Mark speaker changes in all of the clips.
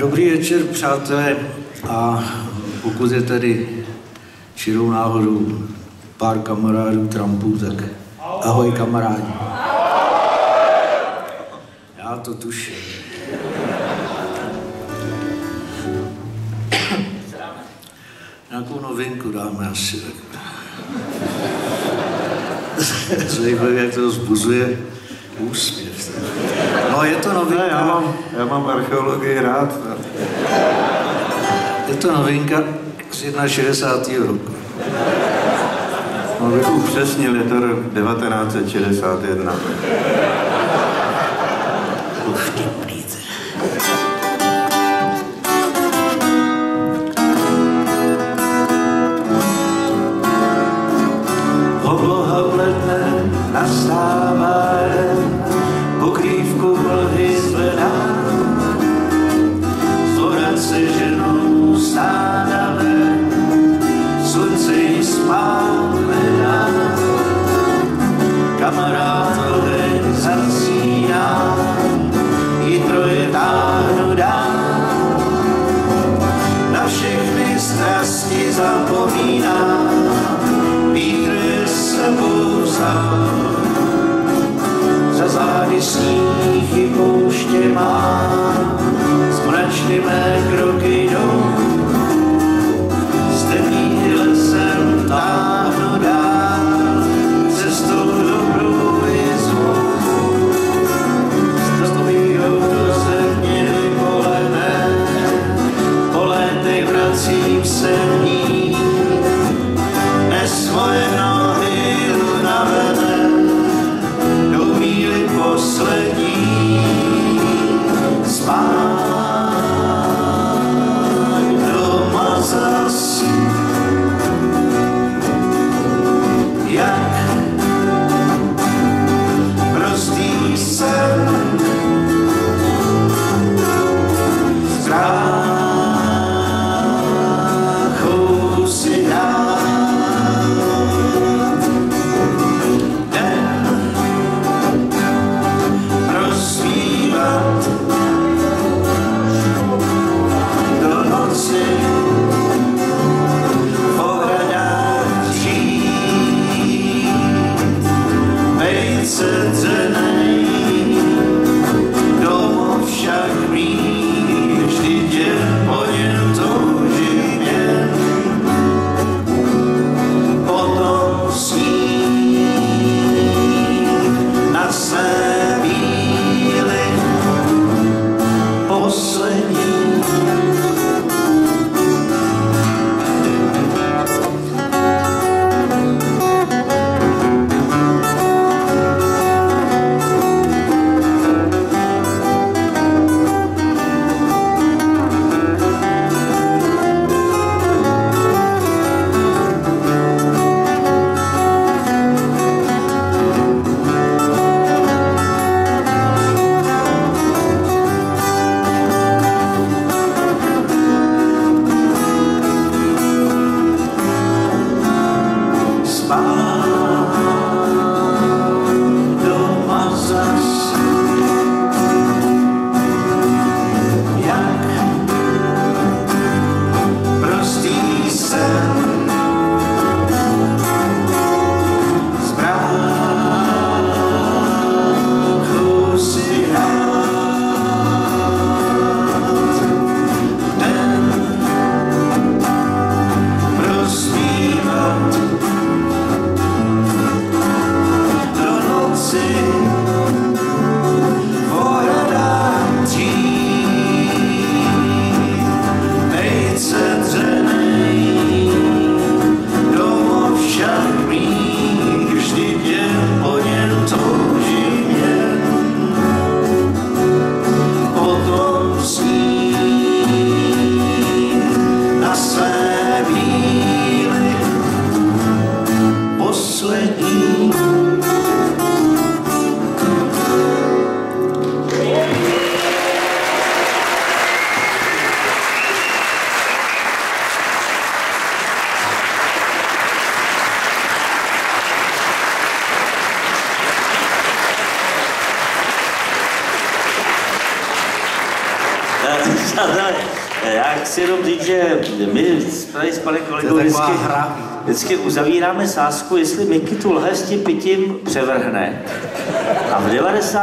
Speaker 1: Dobrý večer, přátelé, a pokud je tady čirou náhodou pár kamarádů Trumpů, tak ahoj kamarádi. Já to tuším. Nějakou novinku dáme asi. Zajímavé, jak to vzbuzuje úsměv. No, je to novinka.
Speaker 2: Já mám archeologii rád.
Speaker 1: Je to novinka z 61. roku.
Speaker 2: No, bych upřesnil, je to rok 1961.
Speaker 1: Už vtipný. Obloha bledne, nastává den, pokrývku vlhy zvedá, zora se ženou stáda ven, slunce jí spát nedá. Kamarád oheň zasíná, jitro je táhnu dál, na všechny strasti zapomíná, vítr je sebou vzal. Za zády sníh i pouště má, zmračny mé kroky jdou, s temným lesem táhnu dál, cestou dobrou i zlou. Stojího do země vykolené, po létech vracím se v ní, dnes moje nohy unavené, jdou míli poslední, spát doma zas. Jak prostý sen, s kráchou si dát. Den rozsvívat do noci, v ohradách žít, vejce dřenej, domov však mít, vždyť je po něm toužím jen, potom snít na své bíly poslední.
Speaker 3: já chci jenom říct, že my tady s panem kolegou vždycky uzavíráme sázku, jestli Miky tu lhev s tím pitím převrhne. A v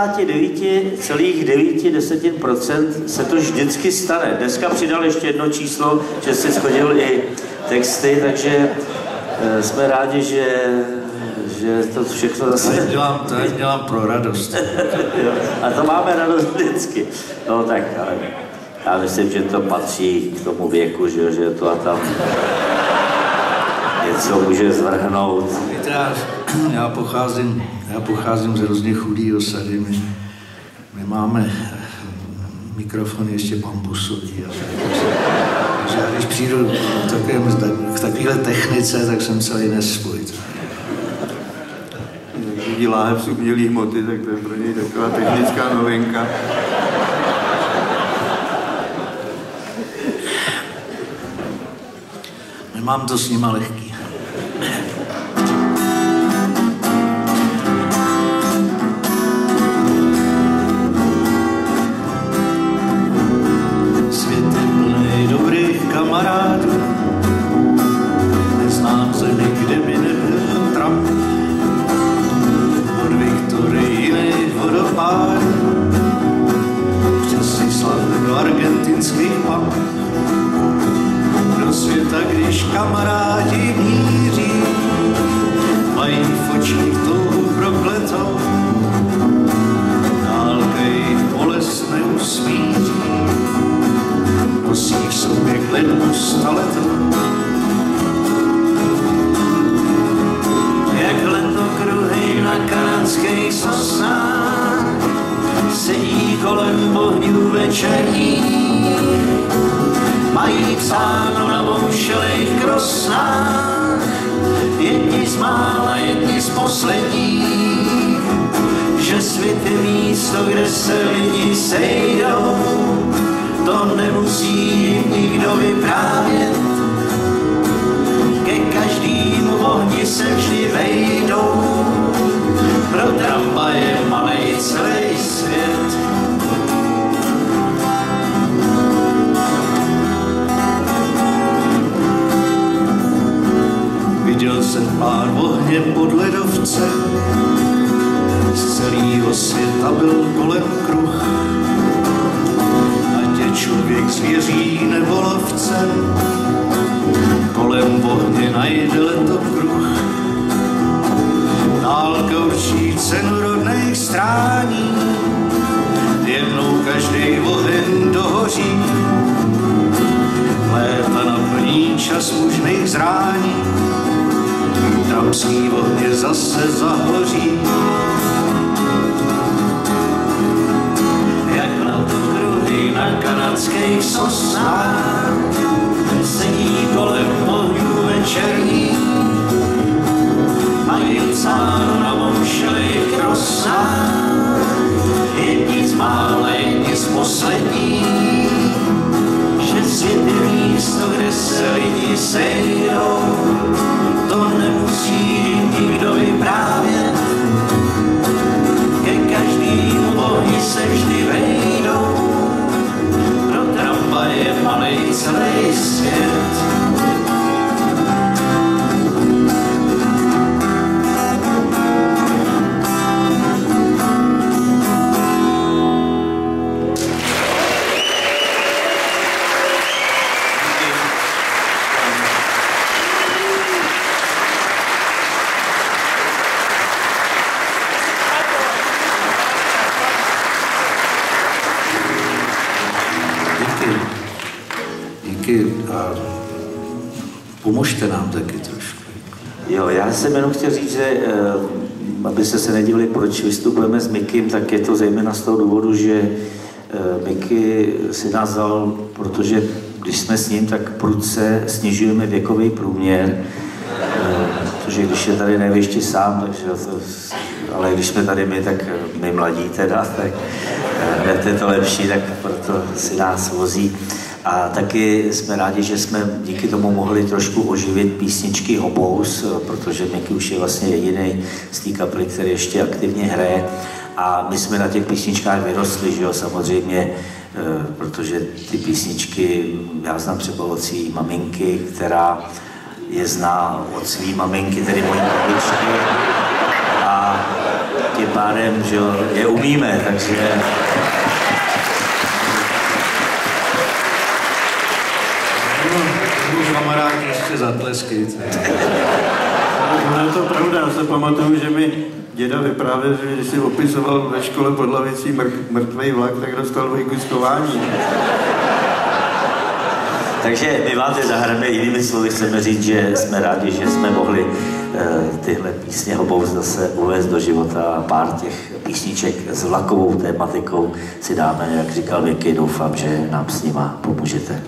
Speaker 3: 99,9% se to vždycky stane. Dneska přidal ještě jedno číslo, že si shodil i texty, takže jsme rádi, že to všechno zase...
Speaker 1: To dělám pro radost.
Speaker 3: A to máme radost vždycky. No tak, ale já myslím, že to patří k tomu věku, že to a tam něco může zvrhnout.
Speaker 1: Víte, já pocházím z hrozně chudý osady. My máme mikrofony ještě bambusový. Takže já když přijdu k takovéhle technice, tak jsem celý nespojit.
Speaker 2: Vidí láhev z umělý hmoty, tak to je pro něj taková technická novinka.
Speaker 1: Nemám to s nima lehký. Svět je plný dobrých kamarádů, neznám zemi, kde by nebyl Trump. Od Viktorijiny vodopádů přes Island do argentinských pamp. Do světa, když kamarádi míří, mají v očích touhu prokletou, dálka jejich bolest neusmíří, nosí v sobě kletbu staletou. Jak letokruhy na kanadských sosnách sedí kolem ohňů večerních, mají psáno na boušelých krosnách, jedni z mála, jedni z posledních, že svět je místo, kde se lidi sejdou, to nemusí jim nikdo vyprávět. Ke každému ohni se vždy vejdou, pro Trumpa je malej celý svět. Viděl jsem pár ohně pod ledovcem, z celého světa byl kolem kruh. Ať je člověk zvěří nebo lovcem, kolem ohně najde letokruh. Dálka určí cenu rodných strání, jednou každý oheň dohoří. Léta naplní čas mužných zrání, trumpský ohně zase zahoří. Jak letokruhy na kanadských sosnách sedí kolem ohňů večerní, mají psáno na boušelých krosnách, jedni z mála, jedni z posledních, že svět je místo, kde se lidi sejdou, to nemusí nikdo vyprávět. Ke každému ohni se vždy vejdou, pro Trumpa je malej celý svět. A pomožte nám taky trošku.
Speaker 3: Jo, já jsem jenom chtěl říct, že abyste se nedivili, proč vystupujeme s Mikim, tak je to zejména z toho důvodu, že Miky si nás vzal, protože když jsme s ním, tak prudce snižujeme věkový průměr, protože když je tady nevěště sám, takže to, ale když jsme tady my, tak my mladí teda, tak hned je to lepší, tak proto si nás vozí. A taky jsme rádi, že jsme díky tomu mohli trošku oživit písničky Hobous, protože Miky už je vlastně jediný z té kapely, který ještě aktivně hraje. A my jsme na těch písničkách vyrostli, že jo, samozřejmě, protože ty písničky, já znám třeba od svý maminky, která je zná od svý maminky, tedy mojí babičky. A tím pádem, že jo, je umíme, takže...
Speaker 1: Kamarád ještě zatlesky.
Speaker 2: No je to pravda, já se pamatuju, že mi děda vyprávěl, že když si opisoval ve škole pod lavicí mrtvej vlak, tak dostal 2 schování.
Speaker 3: Takže my vám teď zahrajeme, jinými slovy chceme říct, že jsme rádi, že jsme mohli tyhle písně Hobous zase uvést do života a pár těch písniček s vlakovou tématikou si dáme, jak říkal Miky, doufám, že nám s nima pomůžete.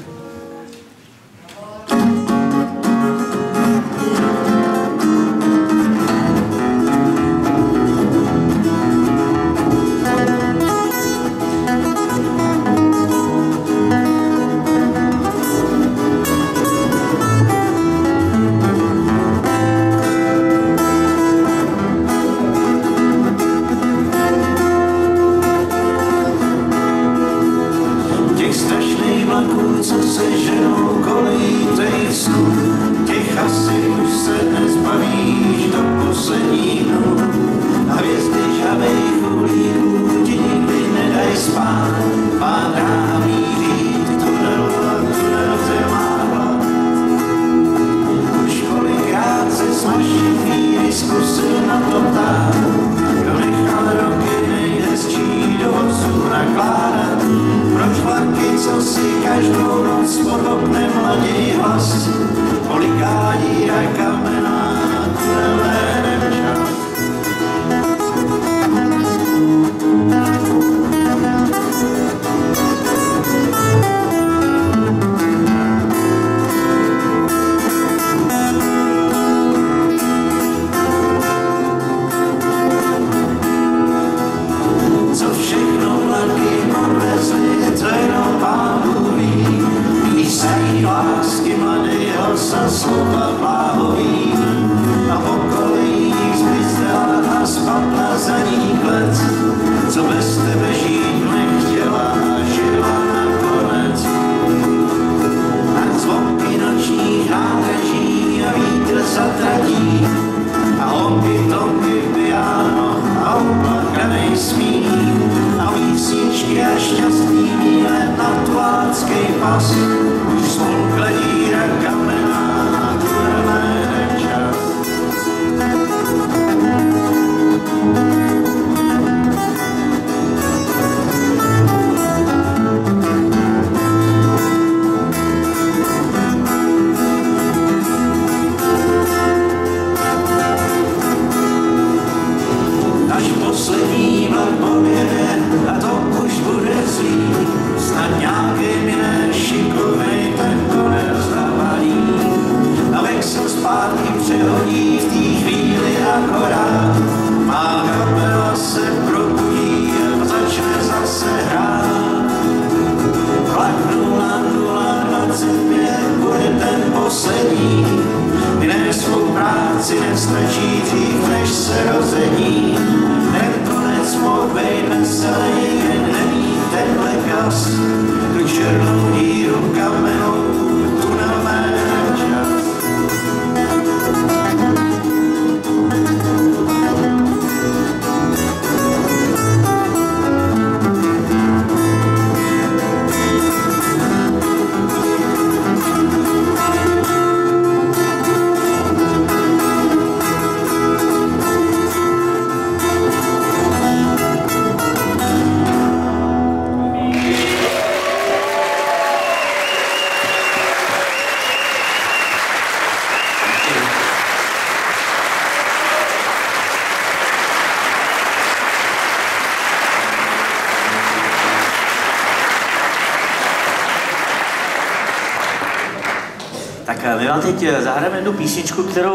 Speaker 3: My vám teď zahrajeme jednu písničku, kterou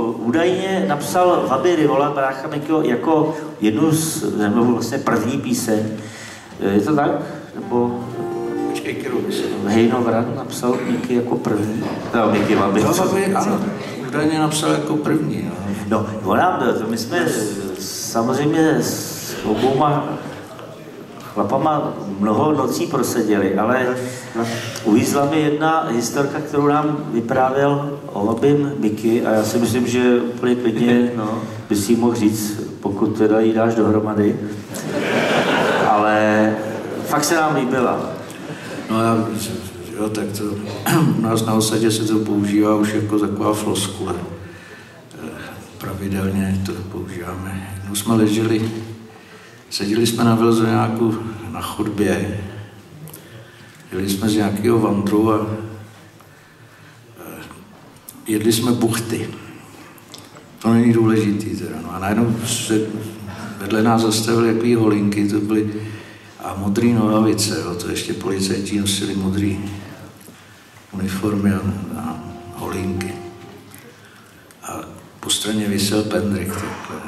Speaker 3: údajně napsal Vaby Rivola, brácha Mikyho, jako jednu z, nebo vlastně první píseň. Je to tak? Nebo... Hejno Vran napsal Miky jako první. No, Miky mám být.
Speaker 1: Ano, údajně napsal jako první.
Speaker 3: No, my jsme samozřejmě s obouma chlapama mnoho nocí proseděli, ale uvízla mi jedna historka, kterou nám vyprávěl o obým Miky a já si myslím, že úplně klidně by si mohl říct, pokud teda jí dáš dohromady. Ale fakt se nám líbila.
Speaker 1: No jo, tak to u nás na osadě se to používá už jako taková floskule. Pravidelně to používáme. Jednou jsme seděli jsme na Velzoňáku na chodbě, jeli jsme z nějakého vandru a jedli jsme buchty. To není důležitý teda. No a najednou se vedle nás zastavili jaký holinky, to byly a modrý nohavice, jo, to ještě policajti nosili modrý uniformy a holinky. A po straně visel pendrek takhle.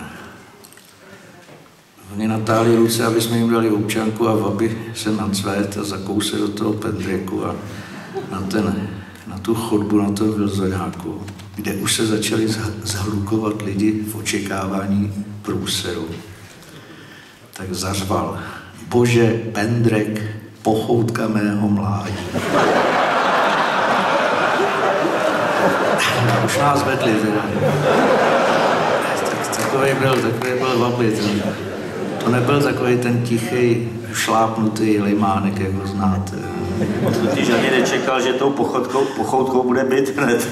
Speaker 1: Oni natáhli ruce, aby jsme jim dali občanku a aby se nacvét a zakousli do toho pendreku a na tu chodbu, na toho Velzoňáku, kde už se začali zhlukovat lidi v očekávání průseru. Tak zařval: Bože, pendrek, pochoutka mého mládí. Už nás vedli teda. Takový byl vablit. To nebyl takový ten tichý, šlápnutý limánek, jak ho znáte.
Speaker 3: Ty žádný nečekal, že tou pochoutkou bude být hned.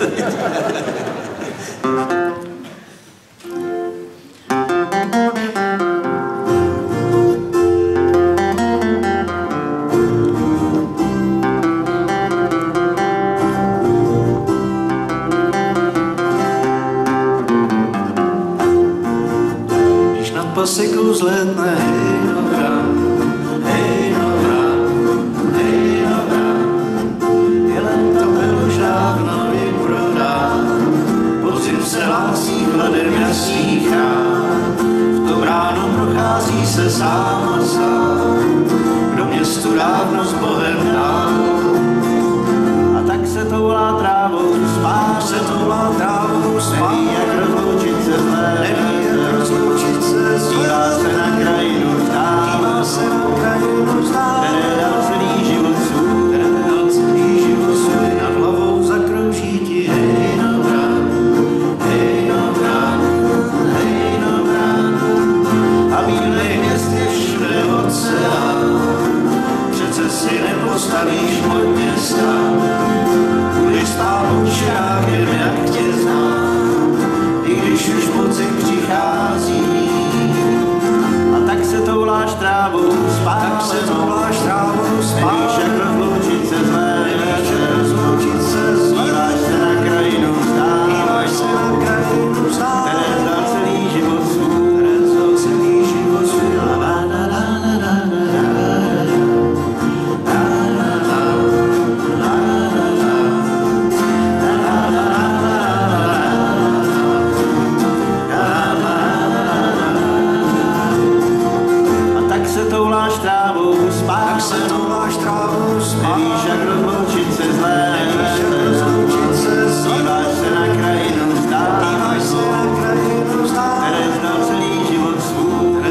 Speaker 1: Pasekou zletne, hej no vran, hej no vran, hej no vran. Jelen to byl už dávno vyprodán, podzim se hlásí chladem jasných rán. V tom ráno prochází se sám a sám, kdo městu dávno s Bohem dál. A tak se toulá trávou spát, se toulá trávou spát. Neví, jak rozloučit se zlé, neví, jak rozloučit se zlé. Dívá se na krajinu vzdál, které dal celý život svůj, nad hlavou zakrouží ti, hej no vran, hej no vran, hej no vran. A bílej měst je všude oceán, přece si nepostavíš pod města, budeš stát učákem, jak tě znám, i když už podzim přichází. A tak se touláš trávou spát, nevíš, jak rozloučit se zlé, díváš se na krajinu vzdál, které zdal celý život svůj. Nevíš, jak rozloučit se zlé, díváš se na krajinu vzdál, které zdal celý život svůj.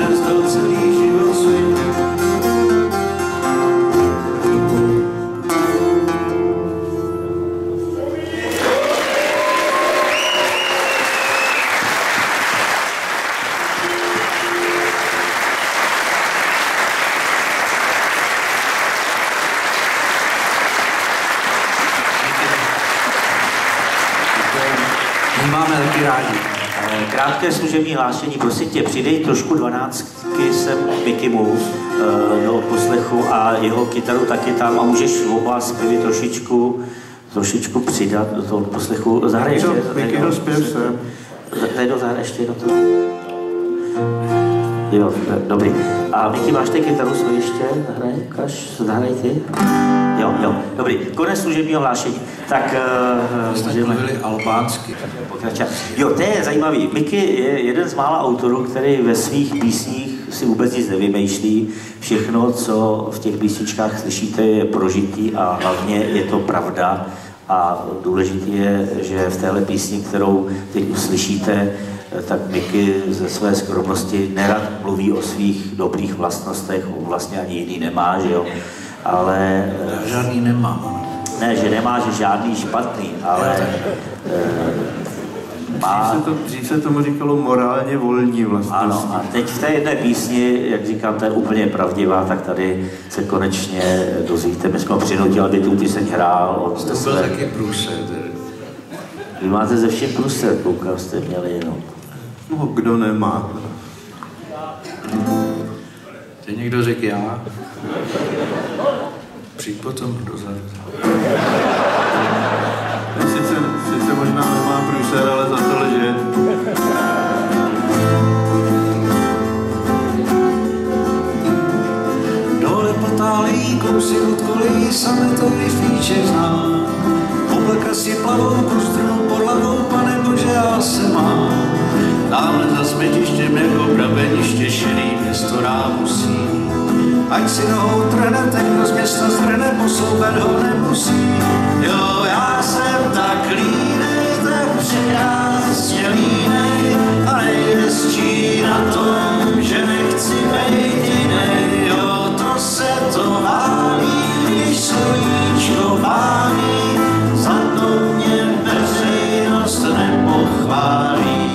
Speaker 1: Máme taky rádi.
Speaker 3: Krátké služební hlášení, prosím tě, přidej trošku 12 sem Mikymu do poslechu a jeho kytaru taky tam a můžeš oba zpěvy trošičku přidat do toho poslechu. Zahraj ještě.
Speaker 2: Mikyho zpěv sem.
Speaker 3: Zahraj ještě do toho. Jo, dobrý. A Miky, máš ty kytaru svoji ještě? Zahraj ty? Jo, dobrý. Konec služebního hlášení. Tak
Speaker 1: můžeme mluvili albánsky.
Speaker 3: Pokračovat. Jo, to je zajímavý. Miky je jeden z mála autorů, který ve svých písních si vůbec nic nevymýšlí. Všechno, co v těch písničkách slyšíte, je prožitý a hlavně je to pravda. A důležité je, že v téhle písni, kterou teď uslyšíte, tak Miky ze své skromnosti nerad mluví o svých dobrých vlastnostech, vlastně ani jiný nemá, že jo, ale...
Speaker 1: Žádný nemám.
Speaker 3: Ne, že nemá, že žádný špatný, ale má...
Speaker 2: Dřív se tomu říkalo morálně volní vlastnosti.
Speaker 3: Ano, a teď v té jedné písni, jak říkám, to je úplně pravdivá, tak tady se konečně dozvíte. My jsme ho přinutili, aby tu píseň hrál.
Speaker 1: To byl taky průser.
Speaker 3: Vy máte ze všem průser, koukám, jste měli jenom.
Speaker 2: No, kdo nemá?
Speaker 1: Teď někdo řekl já. Přijď potom dozadu.
Speaker 2: Sice možná nemá průser, ale za to lže.
Speaker 1: Dole potálí kousy od kolejí, sametový fíček znám. Oblaka si plavou kostrou pod hlavou, pane Bože, já se mám. Tamhle za smetištěm jako praveniště šedý město rámusí. Ať si nohou trhne, teď kdo z města ztrhne, posouvat ho nemusí. Jo, já jsem tak línej, tak překrásně línej, a nejhezčí na tom, že nechci bejt jinej. Jo, to se to válí, když sluníčko válí, za to mě veřejnost nepochválí.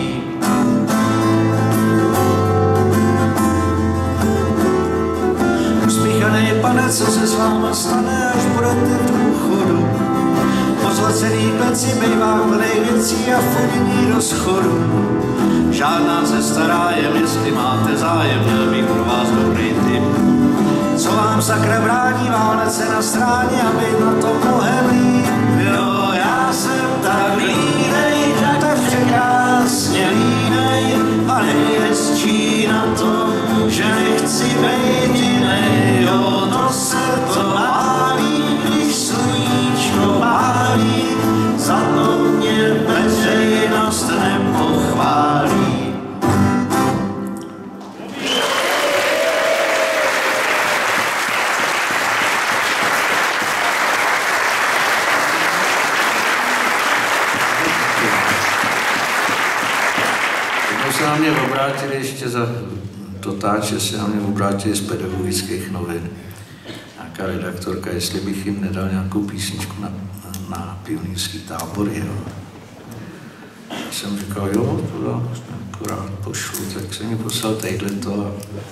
Speaker 1: Uspíchanej pane, co se s váma stane, až budete v důchodu. Pozlacený kleci bejvá plnej věcí a fodění do schodu. Žádná cesta rájem, jestli máte zájem, měl bych pro vás dobrý tip. Co vám sakra brání, Vánoce na stráně a být na to mnohem líp. Jo, já jsem tak línej, tak překrásně línej, a nejhezčí na tom, že nechci bejt jinej. Jo, to se to válí, když sluníčko válí, za to mě veřejnost nepochválí. Se na mě obrátili ještě za dotáče, se na mě obrátili z pedagogických novin. Nějaká redaktorka, jestli bych jim nedal nějakou písničku na pionýrský tábory. Jo. Jsem říkal, jo, to dám, akorát pošlu, tak jsem mi poslal tadyto.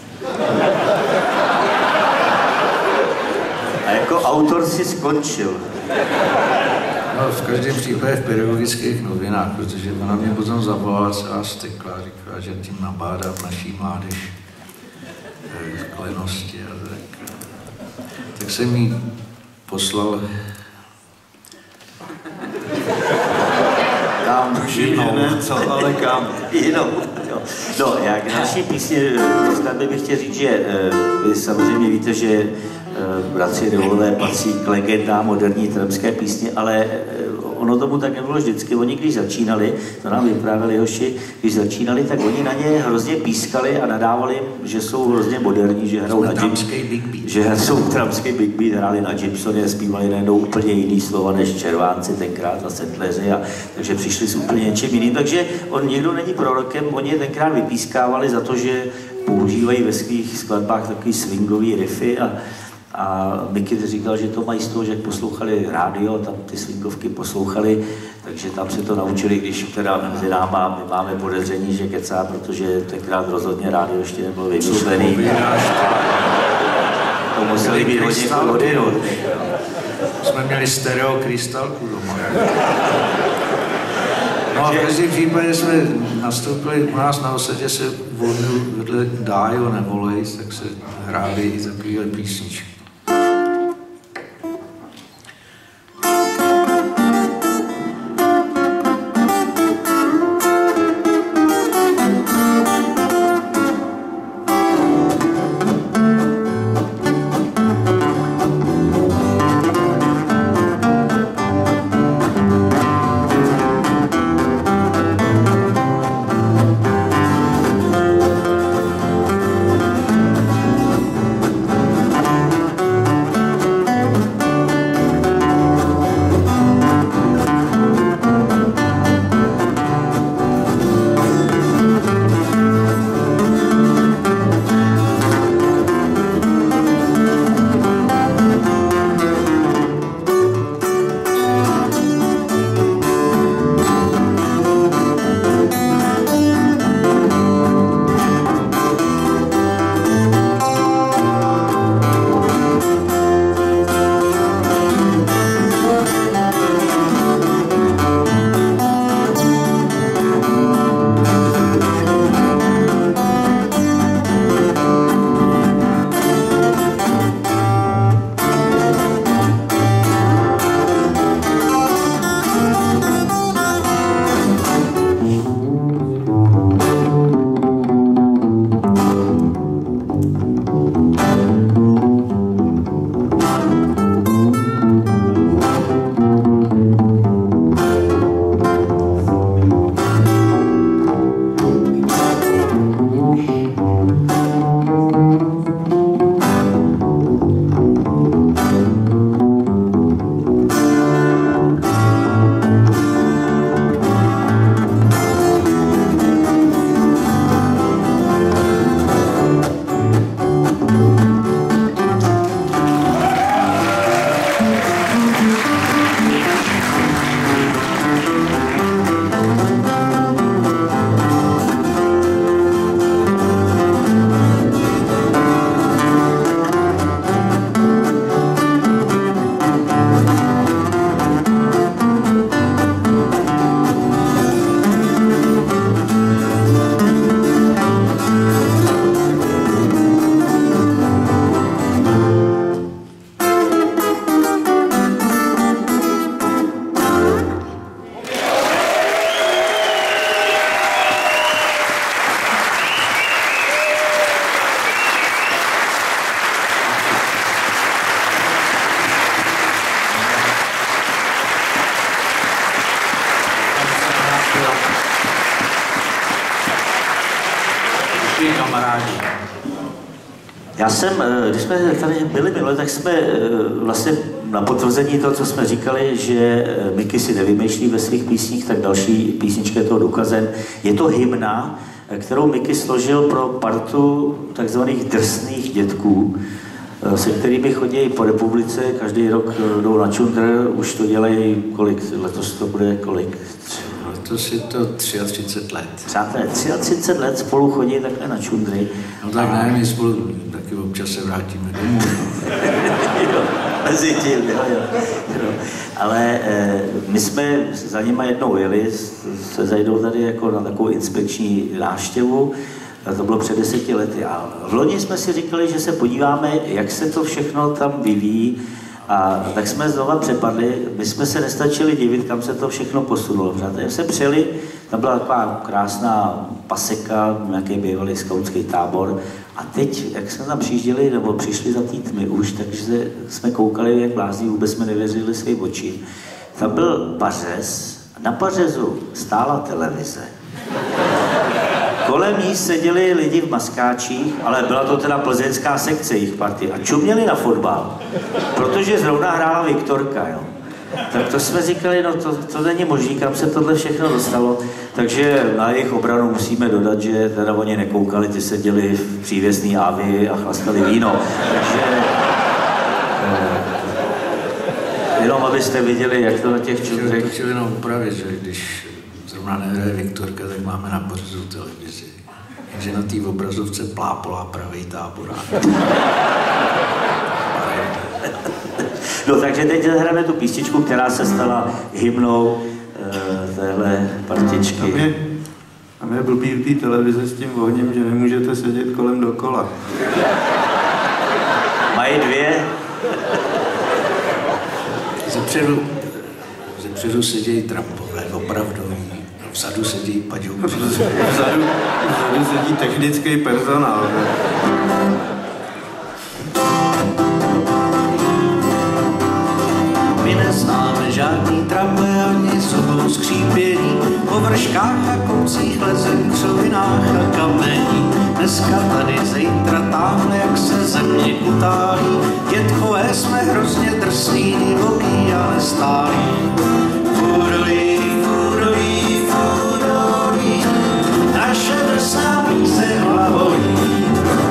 Speaker 3: A jako autor si skončil.
Speaker 1: No, v každém případě v pedagogických novinách, protože ona mě potom zavolala celá stekla, říkala, že tím nabádá naší mládež k lenosti a tak jsem jí poslal
Speaker 3: Kam jinou.
Speaker 2: Ne, co, ale kam?
Speaker 3: Jinou. No, já k další písni bych chtěl říct, že vy samozřejmě víte, že bratři Revolové patří k legendám moderní tramské písně, ale ono tomu tak nebylo vždycky. Oni když začínali, to nám vyprávěli hoši, když začínali, tak oni na ně hrozně pískali a nadávali, že jsou hrozně moderní, že hrajou na že jsou tramský Big Beat, hráli na Gibsoně, zpívali najednou úplně jiný slova než Červánci tenkrát a Settleři, a takže přišli s úplně něčím jiným. Takže on nikdo není prorokem, oni je tenkrát vypískávali za to, že používají ve svých skladbách takový swingový riffy a Miky říkal, že to mají z toho, že poslouchali rádio, tam ty swingovky poslouchali, takže tam se to naučili, když teda mezi náma my máme podezření, že kecá, protože tenkrát rozhodně rádio ještě nebylo vymyšlený. To museli být hodně hodinu.
Speaker 1: Jsme měli stereo krystalku doma. No a v každém případě jsme nastoupili, u nás na osadě se vedle Dájo nevolej, tak se hráli i takovýhle písničky. tvoji kamarádi.
Speaker 3: Já jsem, když jsme tady byli minule, tak jsme vlastně na potvrzení toho, co jsme říkali, že Mickey si nevymýšlí ve svých písních, tak další písnička je toho důkazem. Je to hymna, kterou Mickey složil pro partu takzvaných drsných dětků, se kterými chodí po republice, každý rok jdou na čundr, už to dělají kolik, letos to bude kolik?
Speaker 1: Letos je to 33 let.
Speaker 3: Přátelé, 33 let spolu chodí takhle na čundry.
Speaker 1: No tak ne, my spolu taky občas se vrátíme domů.
Speaker 3: Jo, mezi tím, jo. Ale my jsme za nima jednou jeli, se zajdou tady jako na takovou inspekční návštěvu. To bylo před 10 lety. A v loni jsme si říkali, že se podíváme, jak se to všechno tam vyvíjí. A tak jsme znova přepadli, my jsme se nestačili divit, kam se to všechno posunulo. Přátelé, jsme přijeli, tam byla taková krásná paseka, nějaký bývalý skautský tábor. A teď, jak jsme tam přijížděli, nebo přišli za té tmy už, takže jsme koukali, jak blázni, vůbec jsme nevěřili svým očím. Tam byl pařez, na pařezu stála televize. Kolem ní seděli lidi v maskáčích, ale byla to teda plzeňská sekce jejich party a čuměli na fotbal, protože zrovna hrála Viktorka, jo. Tak to jsme říkali, no to není možný, kam se tohle všechno dostalo, takže na jejich obranu musíme dodat, že teda oni nekoukali, ty seděli v přívěsný Avi a chlastali víno, takže jenom abyste viděli, jak to na těch čundrech...
Speaker 1: To chtěl jenom upravit, že když zrovna nehraje Viktorka, tak máme na pořadu televizi. Takže na té obrazovce plápolá pravý táborák.
Speaker 3: No takže teď hrajeme tu písničku, která se stala hymnou téhle partičky.
Speaker 2: A mě blbý v té televize s tím ohněm, že nemůžete sedět kolem dokola.
Speaker 3: Mají dvě.
Speaker 1: Zepředu sedějí Trumpové, opravdový. Vzadu sedí paďouci.
Speaker 2: Vzadu sedí technický personál.
Speaker 1: My neznáme žádný tramvaj ani sobou skřípění, po vrškách a koncích lezem, křovinách a kamení. Dneska tady, zítra tamhle, jak se země utálí, dětkové jsme hrozně drsný, divoký a nestálí. Furolí, furolí, furolí, naše drsná píseň hlavolí.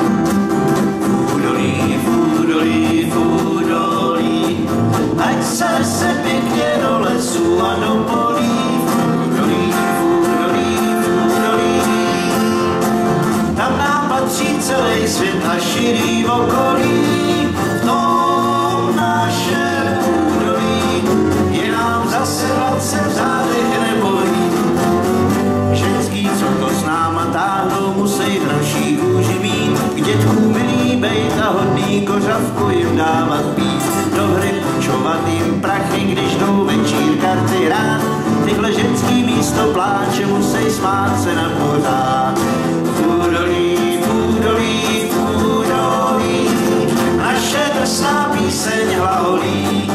Speaker 1: Furolí, furolí, furolí, ať se pěkně do lesu a do polí. Furolí, furolí, furolí, tam nám patří celý svět a širý okolí. V tom našem údolí je nám zase 20 v zádech nebolí. Ženský, co to s náma táhnou, musí v naší kůži mít. K dětkům milý bejt a hodný kořavku jim dávat pít. Do hry půjčovat jim prachy, když jdou večír karty hrát. Tyhle ženský místo pláče musí smát se na pořád. Furolí, furolí, furolí, naše drsná píseň hlavolí.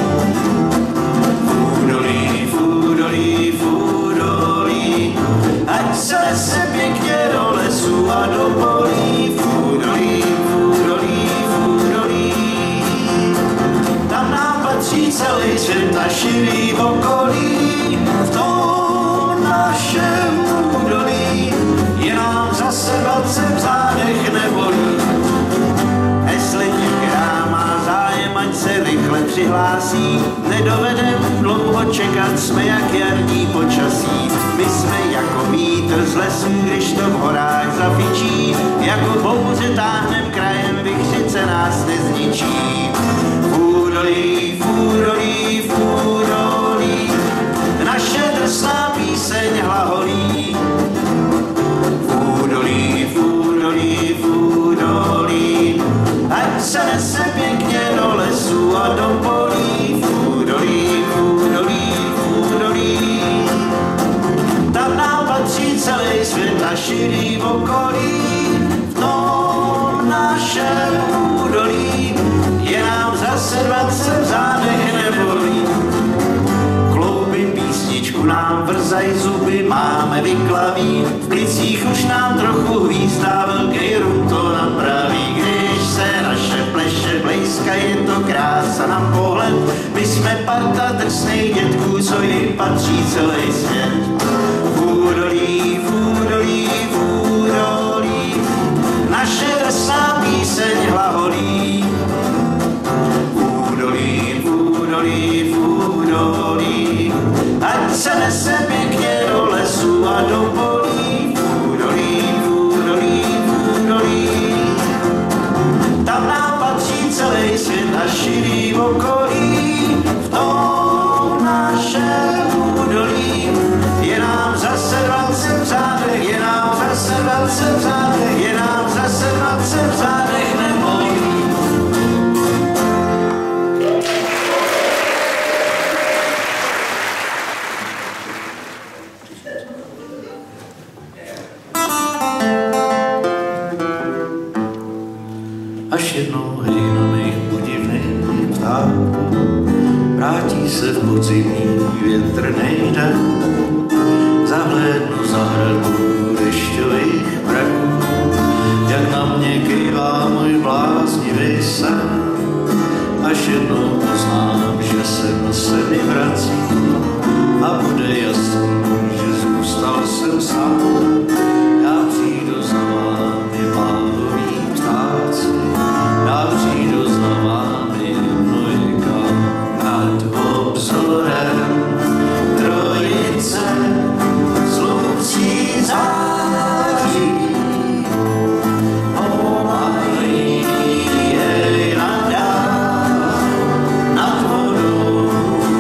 Speaker 1: Furolí, furolí, furolí, ať se pěkně do lesu a do polí. Furolí, furolí, furolí, tam nám patří celý svět a širý okolí. V tom našem údolí je nám zase 20 v zádech nebolí. Jestli některá má zájem, ať se rychle přihlásí, nedovedem dlouho čekat, jsme jak jarní počasí. My jsme jako vítr z lesů, když to v horách zafičí, jako bouře táhnem krajem, vichřice nás nezničí. Furolí, furolí, furolí, naše drsná píseň hlavolí. Furolí, furolí, furolí, ať se nese pěkně do lesu a do polí. Furolí, furolí, furolí, tam nám patří celý svět a širý okolí. V tom našem údolí je nám zase 20 v zádech nebolí. Kloubím písničku nám vrzaj zuby, máme vyklaví, v klicích už nám trochu hvízdá, velký rum to napraví, když se naše pleše blejska, je to krása na pohled, my jsme parta drsnej dětků, co jim patří celý svět. Údolí, údolí, údolí, naše drsná píseň hlaholí. Údolí, údolí, údolí, ať se nese pěkně do lesu a do polí. Údolí, údolí, údolí, tam nám patří celý svět a širý okolí. V tom našem údolí je nám zase 20 v zádech, je nám zase 20 v zádech, je nám zase 20 v zádech, neboj. Až jednou hejnaných podivných ptáků vrátí se v podzimní větrnej den, zahlédnu zahradu dešťových mraků, jak na mě kývá můj bláznivý sen. Až jednou poznám, že se mi vrací a bude jasný, že zůstal jsem sám. Já přijdu za vámi, báloví ptáci, já přijdu za vámi, můj nad obzorem trojice sluncí září. Volají jej nad vodou,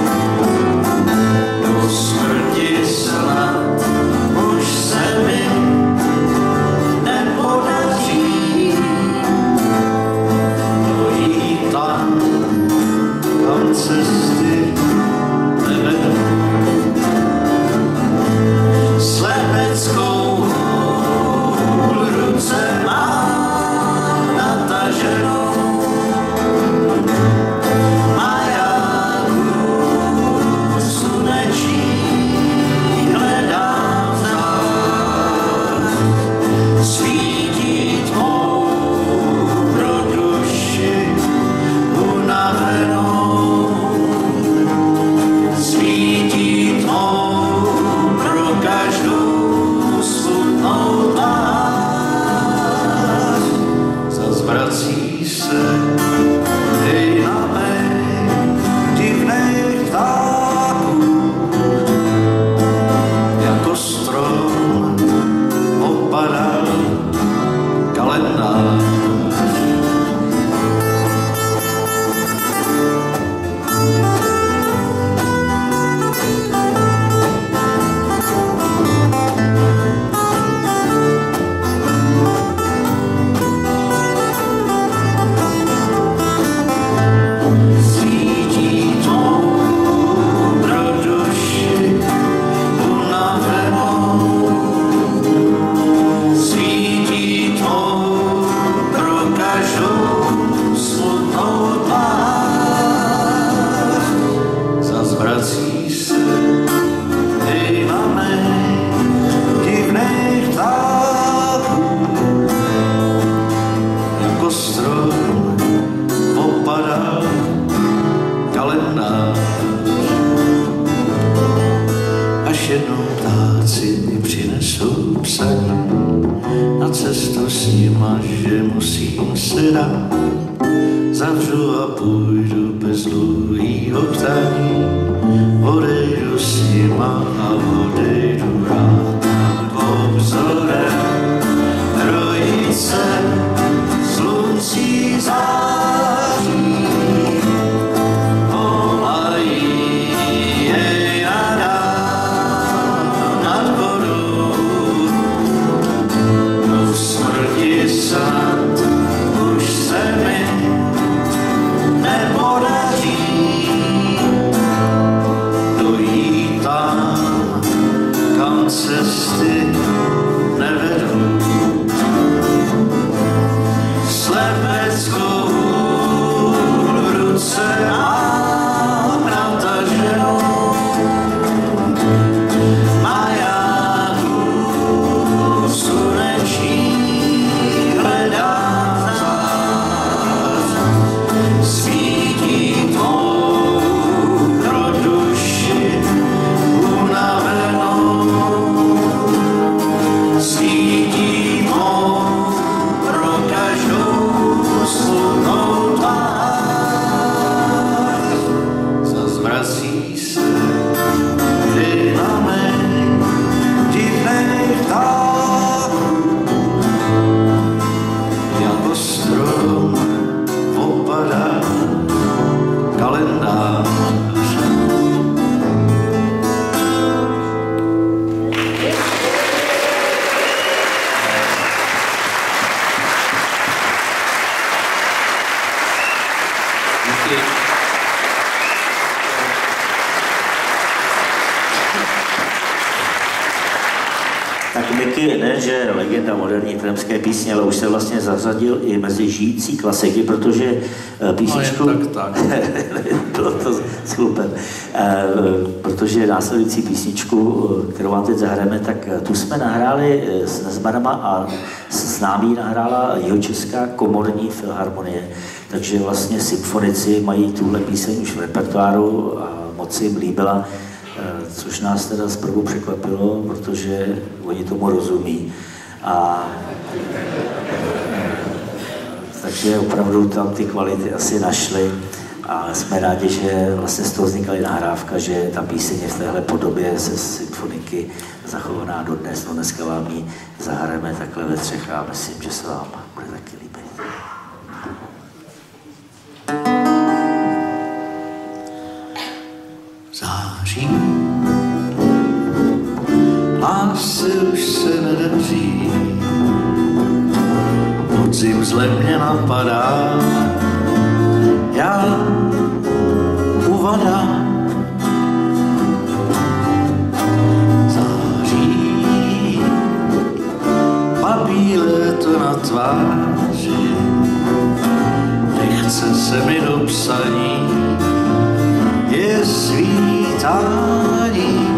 Speaker 1: do smrti snad už se mi nepodaří dojít tam, kam cesty nevedou. Slepeckou hůl ruce mám nataženou, majáku slunečí hledám znát, svítí tmou pro duši unavenou, svítí tmou pro každou smutnou tvář. Zas vrací se dej na mej divnej ptáků, jako strom opadal kalendář. Svítí tmou pro duši unavenou, svítí tmou pro každou smutnou tvář. Zas vrací se dej na mej divnej ptáků, jako strom opadal kalendář. Až jednou ptáci mi přinesou psaní, na cestu s nima, že musím se dát. Zavřu a půjdu bez dlouhýho ptání, odejdu s nima a odejdu rád. Nad obzorem trojice sluncí září, volají jej nad vodou, do smrti snad už se mi nepodaří dojít tam, kam cesty nevedou.
Speaker 3: taky ne, že legenda moderní tramské písně, ale už se vlastně zařadil i mezi žijící klasiky, protože písničku...
Speaker 1: No tak.
Speaker 3: Bylo to s chlupem. Protože následující písničku, kterou vám teď zahrajeme, tak tu jsme nahráli s Nezmarama a s námi nahrála Jihočeská komorní filharmonie. Takže vlastně symfonici mají tuhle píseň už v repertoáru a moc se jim líbila, což nás teda zprvu překvapilo, protože oni tomu rozumí. Takže opravdu tam ty kvality asi našli a jsme rádi, že vlastně z toho vznikla nahrávka, že ta píseň je v téhle podobě ze symfoniky zachovaná dodnes. No dneska vám ji zahrajeme takhle ve třech a myslím, že se vám bude taky líbit.
Speaker 1: Září, lásce už se nedaří, podzim zle mě napadá, já uvadám. Září, babí léto na tváři, nechce se mi do psaní, je svítání.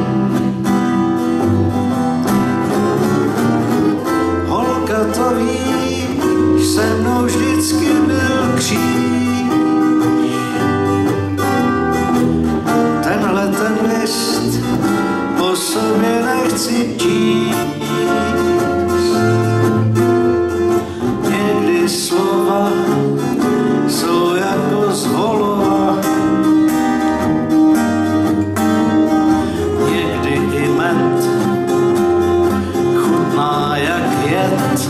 Speaker 1: Holka to ví, se mnou vždycky byl kříž. Tenhle ten list po sobě nechci číst. Někdy slova jsou jako z holova, chutná jak jed.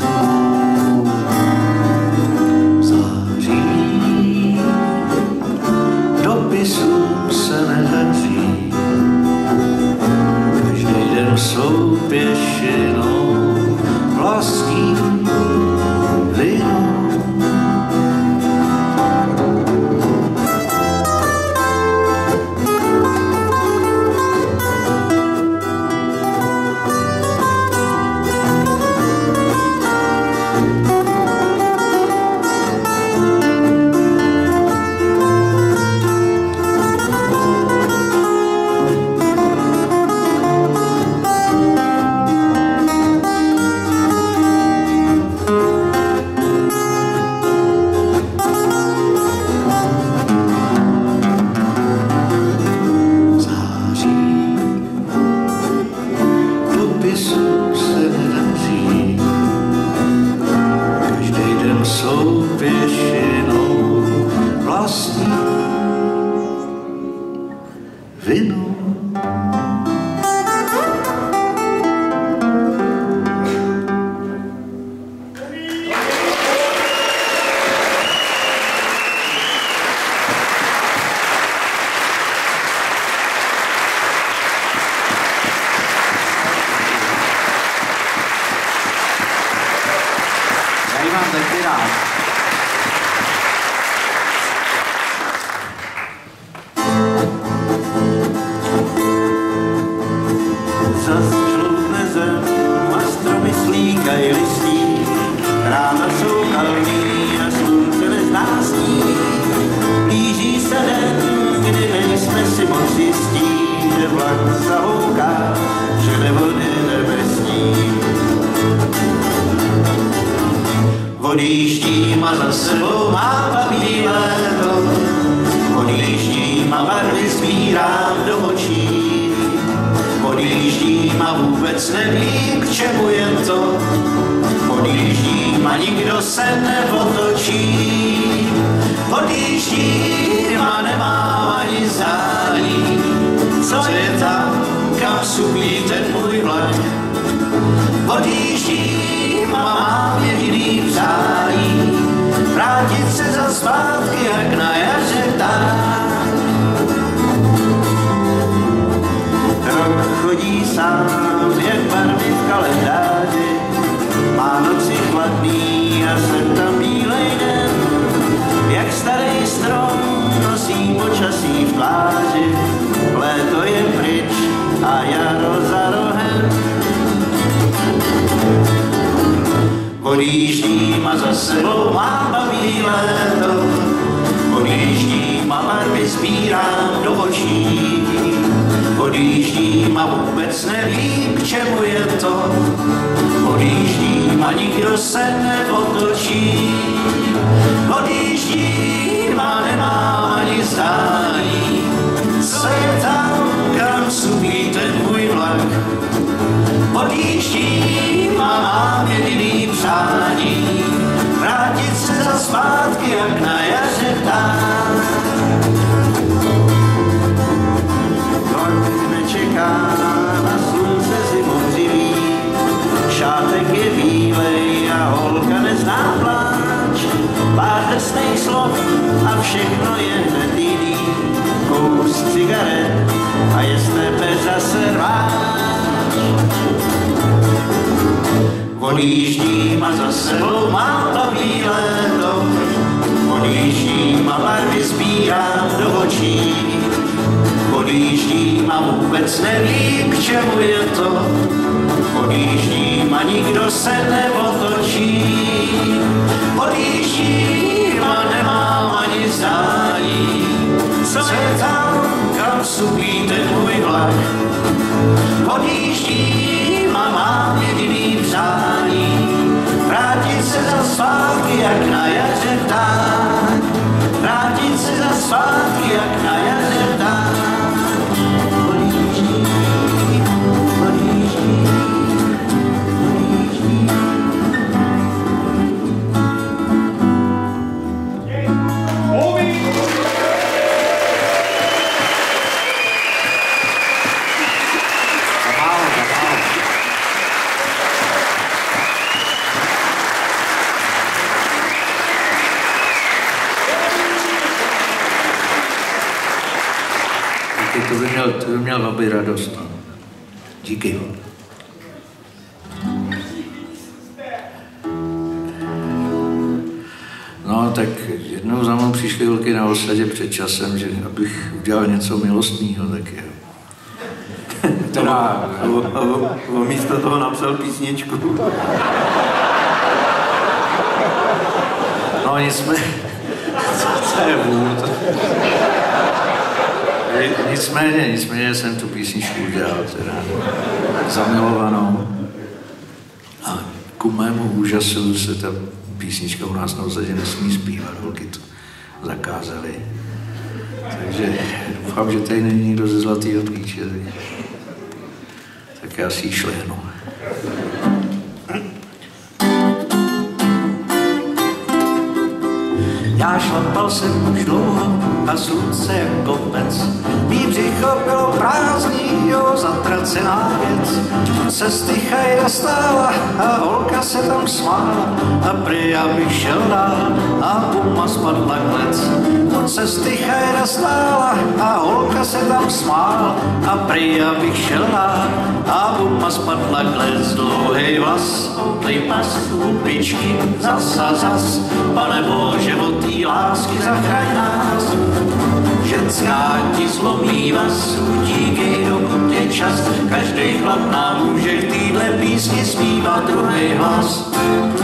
Speaker 1: Září, dopisům se nedaří, každý den svou pěšinou vlastní vinou.
Speaker 4: Odjíždím a za sebou mávám jí léto, odjíždím a barvy sbírám do očí, odjíždím a vůbec nevím, k čemu je to, odjíždím a nikdo se neotočí, odjíždím a nemám ani zání, co je tam, kam supí ten můj vlak, odjíždím a mám jediný přání, vrátit se za zpátky, jak na jaře pták. Rok chodí sám, jak barvy v kalendáři, má noci chladný a sem tam bílej den, jak starý strom nosí počasí v tváři, léto je pryč a jaro za rohem. Odjíždím a za sebou mám baví léto, odjíždím a barvy sbírám do očí. Odjíždím a vůbec nevím, k čemu je to, odjíždím a nikdo se neotočí. Odjíždím a nemám ani zdání, co je tam, kam subí ten můj vlak. Odjíždím a mám jediný přání, vrátit se za zpátky, jak na jaře pták. Vlak nečeká na slunce zimozivý, šátek je bílej a holka nezná pláč. Pár drsných slov a všechno je hned jiný, kous cigaret a je z tebe zase rváč. Odjíždím a za sebou mám baví léto, odjíždím a barvy sbírám do očí. Odjíždím a vůbec nevím, k čemu je to, odjíždím a nikdo se neotočí. Odjíždím a nemám ani zdání, co je tam, kam subí ten můj vlak. Odjíždím a mám jediný přání, vrátit se za zpátky, jak na jaře pták. Vrátit se za zpátky, jak na jaře pták. Odjíždím, odjíždím, odjíždím.
Speaker 1: To by měl babi radost. Díky. No, tak jednou za mnou přišly holky na osadě před časem, že abych udělal něco milostného, tak jo.
Speaker 2: Teda, o místo toho napsal písničku.
Speaker 1: No, nicméně, co je vůd. Nicméně jsem tu písničku udělal, teda zamilovanou. A ku mému úžasu se ta písnička u nás na osadě nesmí zpívat, holky to zakázali. Takže doufám, že tady není nikdo ze Zlatýho klíče, tak já si ji šlehnu.
Speaker 4: Já šlapal jsem už dlouho a slunce jako pec. Mý břicho bylo prázdný, jo, zatracená věc. Cesty chajra stála a holka se tam smála. A prý abych šel dál a puma spadla klec. Cesty chajra stála a holka se tam smála. A prý abych šel dál a puma spadla klec. Dlouhej vlas, outlej pas, hubičky, zas a zas. Pane Bože, od tý lásky zachraň nás. Ženská ti zlomí vás, utíkej, dokud je čas. Každý chlap nám může v týhle písni zpívat druhý hlas.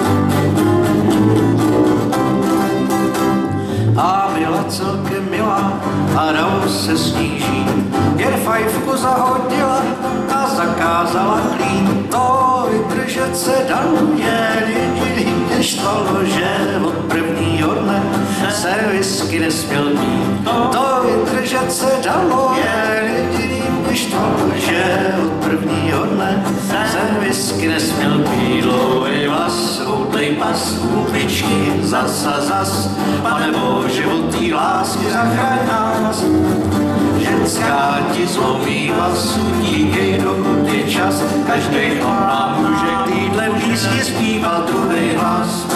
Speaker 4: A byla celkem milá a dalo se sníží. Jen fajfku zahodila a zakázala klín. To vydržet se dalo, je jediný mě štvalo, že od prvního dne se whisky nesměl pít. To vydržet se dalo, je jediný mě štvalo, že od prvního dne se whisky nesměl pít. Dlouhej vlas, outlej pas, hubičky, zas a zas. Pane Bože, od tý lásky zachraň nás. Ženská ti zlomí vás, utíkej, dokud je čas. Každý nám může k týhle písni zpívat druhý hlas.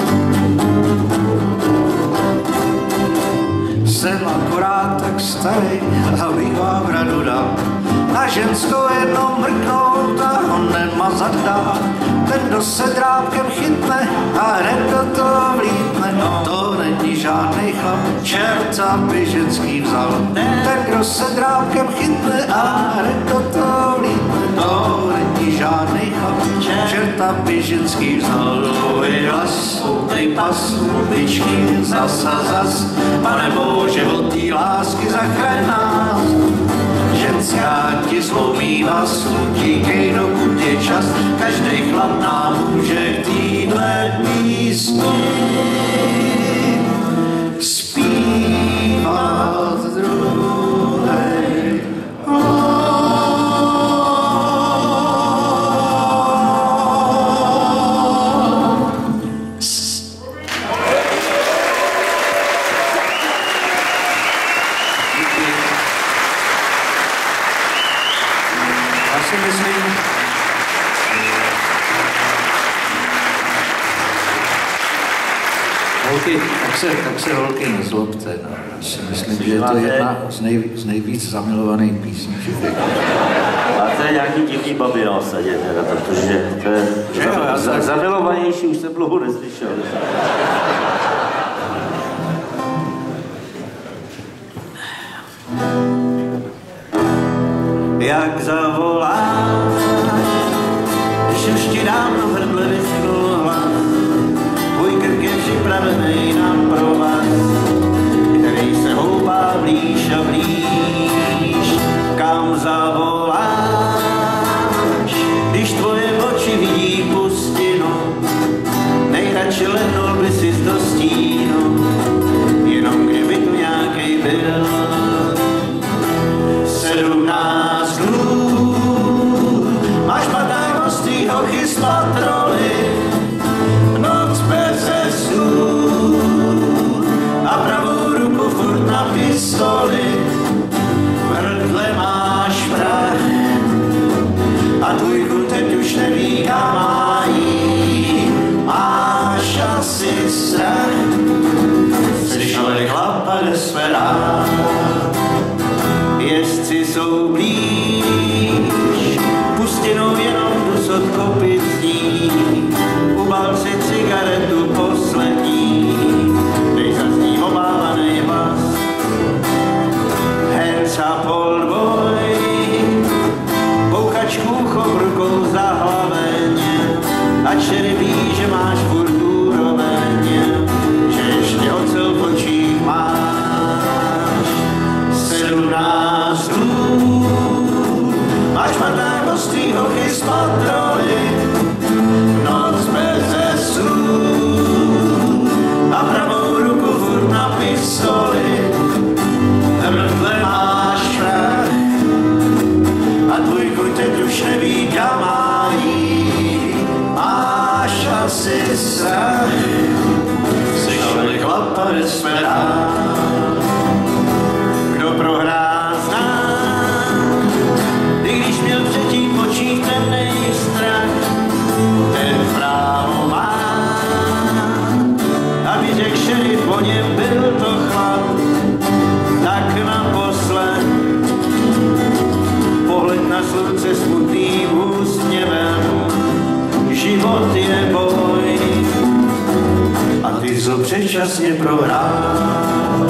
Speaker 4: Jsem akorát tak starý, abych vám radu dal. Na ženskou jednou mrknout a ho nemazat dál. Ten, kdo se drápkem chytne a hned do toho vlítne, to není žádnej chlap, čerta by ženský vzal. Ten, kdo se drápkem chytne a hned do toho vlítne,
Speaker 1: to není žádný chlap, čerta běženský vzal, hlas, soutej pas, hlubičky, zas a zas, Pane Bože, od tý lásky zachraň nás. Ženská ti zlomí vás, utíkej, dokud je čas, každý chlap nám může k týhle písni zpívat druhej hlas. Tak se holky nezlobte, no. Já si myslím, že je to jedna z nejvíc zamilovaných písní.
Speaker 3: Máte nějaký divný babi na osadě, teda, protože to je zamilovanější, už jsem dlouho neslyšel.
Speaker 4: Jak zavoláš, když už ti dávno v hrdle vyschnul hlas, tvůj krk je připravený na provaz, který se houpá blíž a blíž. Kam zavoláš, když tvoje oči vidí pustinu, nejradši lehnul by si do stínu, jenom kdyby tu nějakej byl. 17 dnů, máš paták ostrý hochy z patroly, noc bez snů a pravou ruku furt na pistoli. V hrdle máš prach a tvůj teď už neví, kam má jít. Máš asi strach, slyšel chlapa desperát. Jezdci jsou blíž, pustinou jenom dusot kopit zní, ubal si cigaretu poslední, dej zazní obávanej bas. Herc a polboj, bouchačku chop rukou za hlaveň, ať ví, že máš furt úroveň, že ještě ocel v očích máš. 17 dnů, máš paták ostrý hochy z patroly, noc bez snů a pravou ruku furt na pistoli. Hrdle máš prach a tvůj kuň teď už neví, kam má jít. Máš asi strach, slyšeli chlapa desperát. Kdo prohrá zná, i když měl předtím v očích temnej strach, ten právo má, aby řekl šerif, o něm byl to chlap. Tak naposled pohled na slunce smutným úsměvem, život je boj a ty jsi ho předčasně prohrál.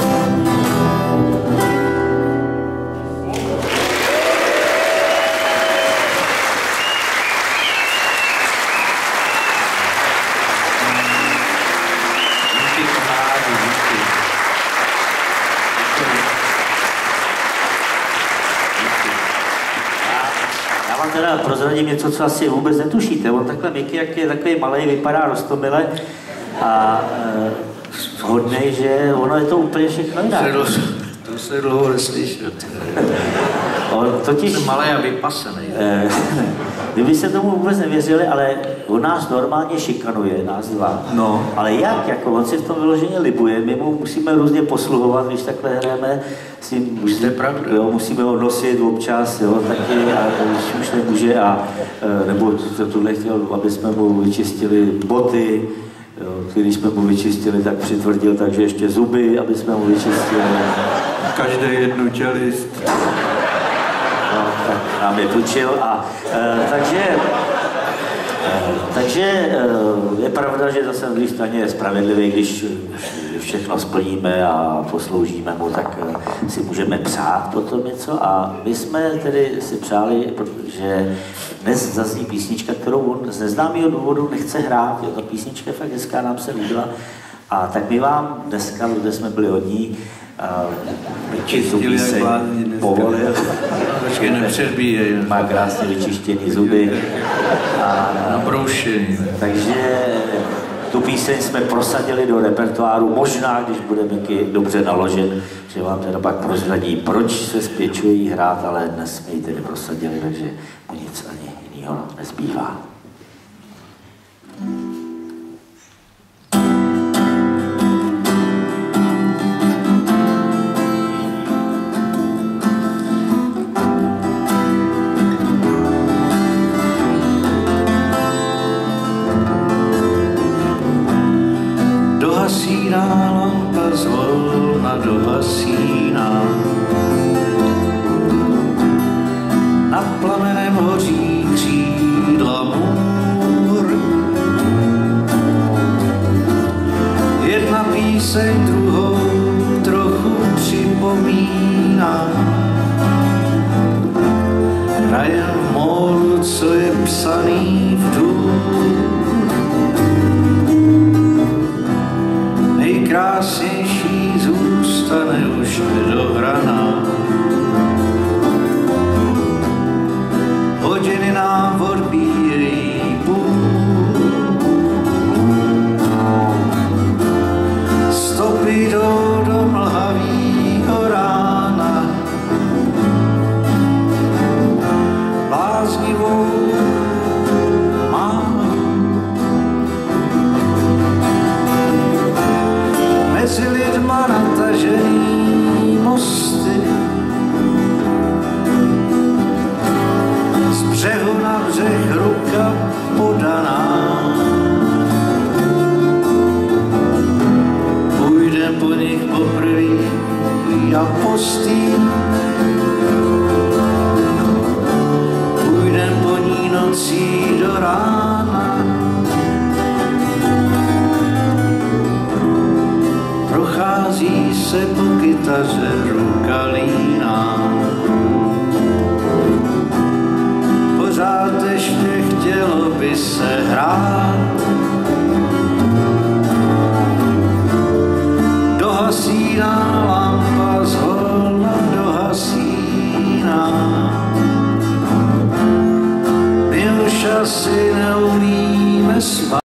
Speaker 3: Teda prozradím něco, co asi vůbec netušíte. On takhle Mickey, jak je takový malej, vypadá roztomile a hodnej, že ono je to úplně všechno jinak.
Speaker 1: To se dlouho neslyšel.
Speaker 3: On totiž...
Speaker 1: Jsem malej a vypasený.
Speaker 3: Vy byste tomu vůbec nevěřili, ale on nás normálně šikanuje, nás dva.
Speaker 1: No.
Speaker 3: Ale jak? Jako on si v tom vyloženě libuje, my mu musíme různě posluhovat, když takhle hrajeme. Musíme ho nosit občas, jo, taky, a když už nemůže, nebo tohle chtěl, aby jsme mu vyčistili boty, jo, když jsme mu vyčistili, tak přitvrdil, takže ještě zuby, aby jsme mu vyčistili.
Speaker 2: Každý jednu čelist.
Speaker 3: No, tak nám je půjčil takže Takže je pravda, že zase na druhé straně je spravedlivý, když všechno splníme a posloužíme mu, tak si můžeme přát potom něco. A my jsme tedy si přáli, že dnes zazní písnička, kterou on z neznámého důvodu nechce hrát. Jo, ta písnička fakt hezká, nám se líbila. A tak my vám dneska, kde jsme byli od ní,
Speaker 1: Čistili jak vládní dneska.
Speaker 3: Povolil.
Speaker 1: Počkej, nepředbíjej.
Speaker 3: Má krásně vyčištěný zuby.
Speaker 1: Nabroušený.
Speaker 3: Takže tu píseň jsme prosadili do repertoáru, možná, když bude Miky dobře naložen, že vám teda pak prozradí, proč se spěčují hrát, ale dnes jsme ji tedy prosadili, takže nic ani jiného nezbývá.
Speaker 1: Lampa zvolna dohasíná, nad plamenem hoří křídla můr. Jedna píseň druhou trochu připomíná, hraje v módu, co je psaný v dům. Nejkrásnější zůstane už nedohraná. Hodiny nám odbíjejí půl. Stopy jdou do mlhavýho rána. Bláznivou mezi lidma natažený mosty, z břehu na břeh ruka podaná. Půjdem po nich poprvé a postým, půjdem po ní nocí do rána. Prochází se po kytaře ruka líná. Pořád ještě chtělo by se hrát. Dohasíná lampa zvolna dohasíná. My už asi neumíme spát.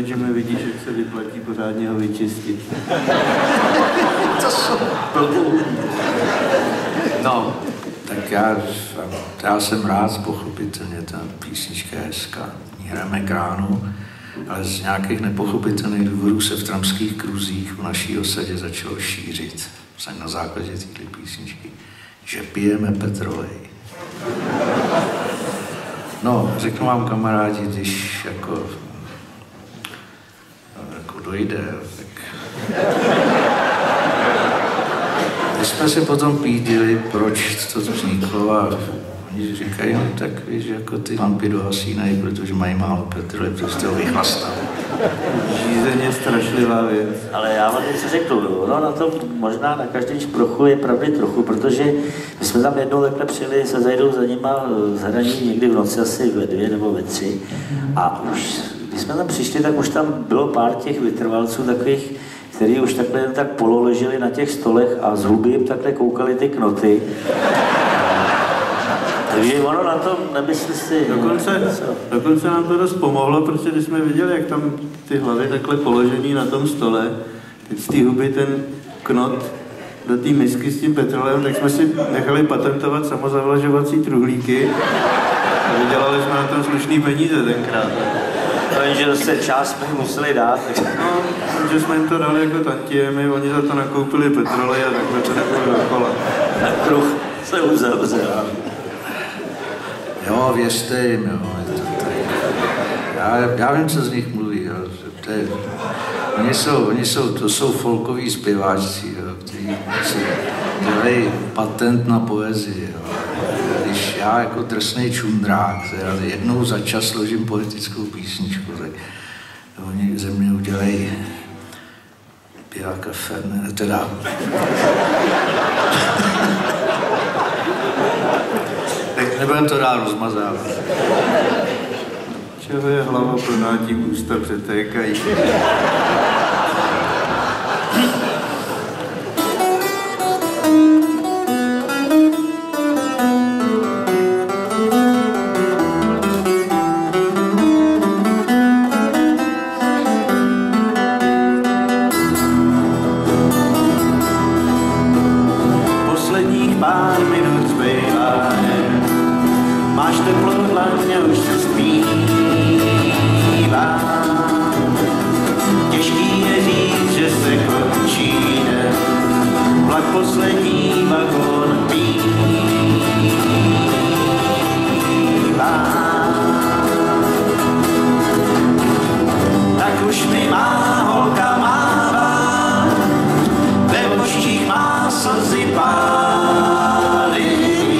Speaker 2: že mě vidíš, jak se vyplatí pořádně ho vyčistit.
Speaker 1: To jsou No, tak já jsem rád, pochopitelně, ta písnička je hezká. Hrajeme Kránu, ale z nějakých nepochopitelných důvodů se v tramských kruzích v naší osadě začalo šířit, na základě této písničky, že pijeme petrolej. No, řeknu vám, kamarádi, když jako dojde, tak... My jsme se potom pídili, proč to vzniklo a oni říkají, no tak víš, jako ty lampy dohasínají, protože mají málo petrole, prostě ho vychlastali.
Speaker 2: Žízeň strašlivá věc.
Speaker 3: Ale já vám něco řeknu, no na tom možná na každém šprochu je pravdy trochu, protože my jsme tam jednou takhle přijeli, se zajdou za nima z hraní někdy v noci asi ve 2 nebo ve 3 a už, když jsme tam přišli, tak už tam bylo pár těch vytrvalců takových, kteří už takhle tak pololeželi na těch stolech a z huby jim takhle koukali ty knoty. Takže ono na tom, nemyslí si...
Speaker 2: Dokonce nám to dost pomohlo, protože když jsme viděli, jak tam ty hlavy takhle položený na tom stole, teď z té huby ten knot do té misky s tím petrolem, tak jsme si nechali patentovat samozavlažovací truhlíky a vydělali jsme na tom slušný peníze tenkrát.
Speaker 3: No, že se část jsme jim museli dát.
Speaker 2: No, že jsme jim to dali jako tantiemy, oni za to nakoupili petrolej a takhle to nebylo dokola.
Speaker 3: Na kruh se uzavřel.
Speaker 1: Jo, věřte jim, jo. Já vím, co z nich mluví, jo. To jsou folkoví zpěváčci, jo, kteří dělají patent na poezii, jo. Když já jako drsnej čundrák, jednou za čas složím politickou písničku, tak oni ze mě udělají pijáka Fernera, teda... Nebudem to dál rozmazávat.
Speaker 2: Čeho je hlava plná, tím ústa přetékají.
Speaker 4: Posledních pár minut zbývá, máš teplo v dlaně, už se zpívá. Těžký je říct, že se končí den, vlak poslední vagón bývá. Tak už mi má holka mává, ve očích má slzy pály.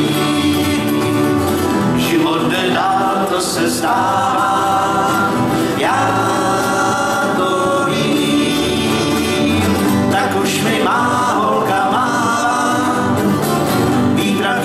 Speaker 4: Život jde dál, to se stává, já to vím. Tak už mi má holka mává, vítr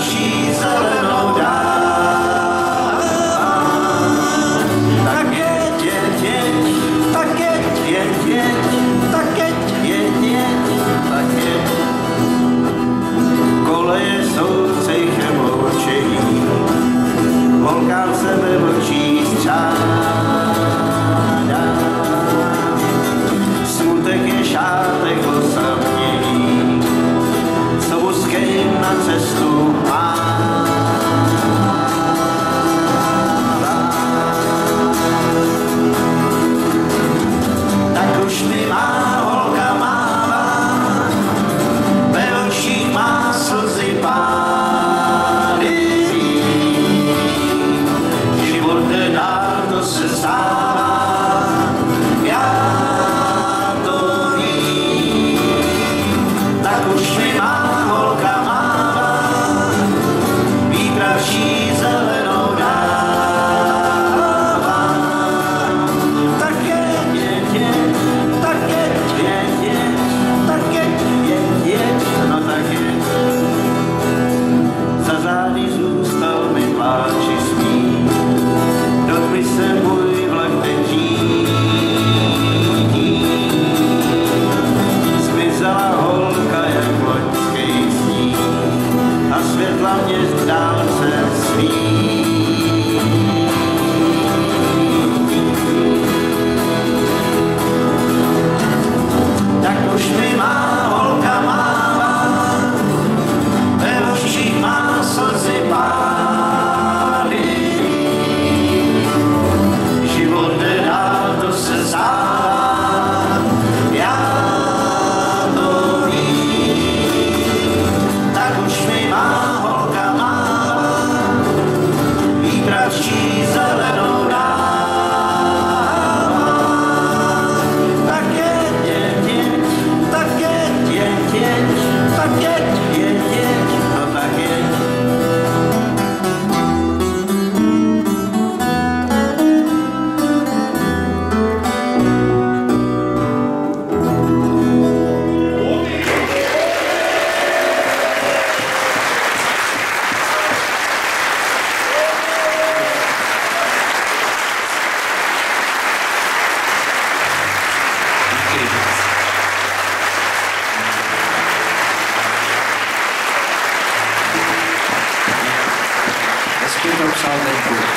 Speaker 1: to psal ten kluk.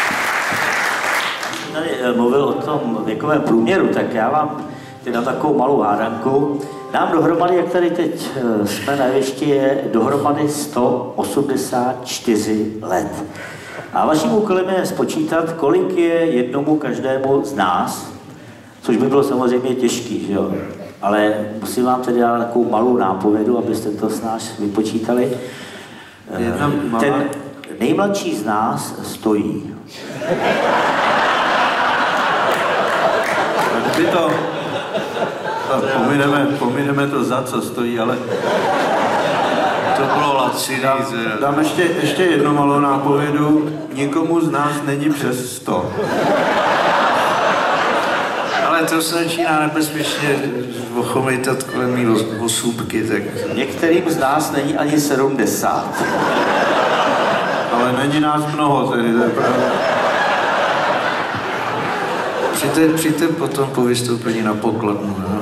Speaker 3: Tady mluvil o tom věkovém průměru, tak já vám teda takovou malou hádanku. Nám dohromady, jak tady teď jsme na jevišti, je dohromady 184 let. A vaším úkolem je spočítat, kolik je jednomu každému z nás, což by bylo samozřejmě těžký, že jo? Ale musím vám tedy dát takovou malou nápovědu, abyste to s nás vypočítali. Ten nejmladší z nás stojí.
Speaker 2: By to... Pomineme to, za co stojí, ale...
Speaker 1: To bylo laciný.
Speaker 2: Dám ještě jednu malou nápovědu. Nikomu z nás není přes 100.
Speaker 1: Ale to se začíná nebezpečně ochomitat kolem mý osůbky, tak...
Speaker 3: Některým z nás není ani 70.
Speaker 2: Ale není nás mnoho, tedy to je pravda.
Speaker 1: Přijďte potom po vystoupení na pokladnu. No?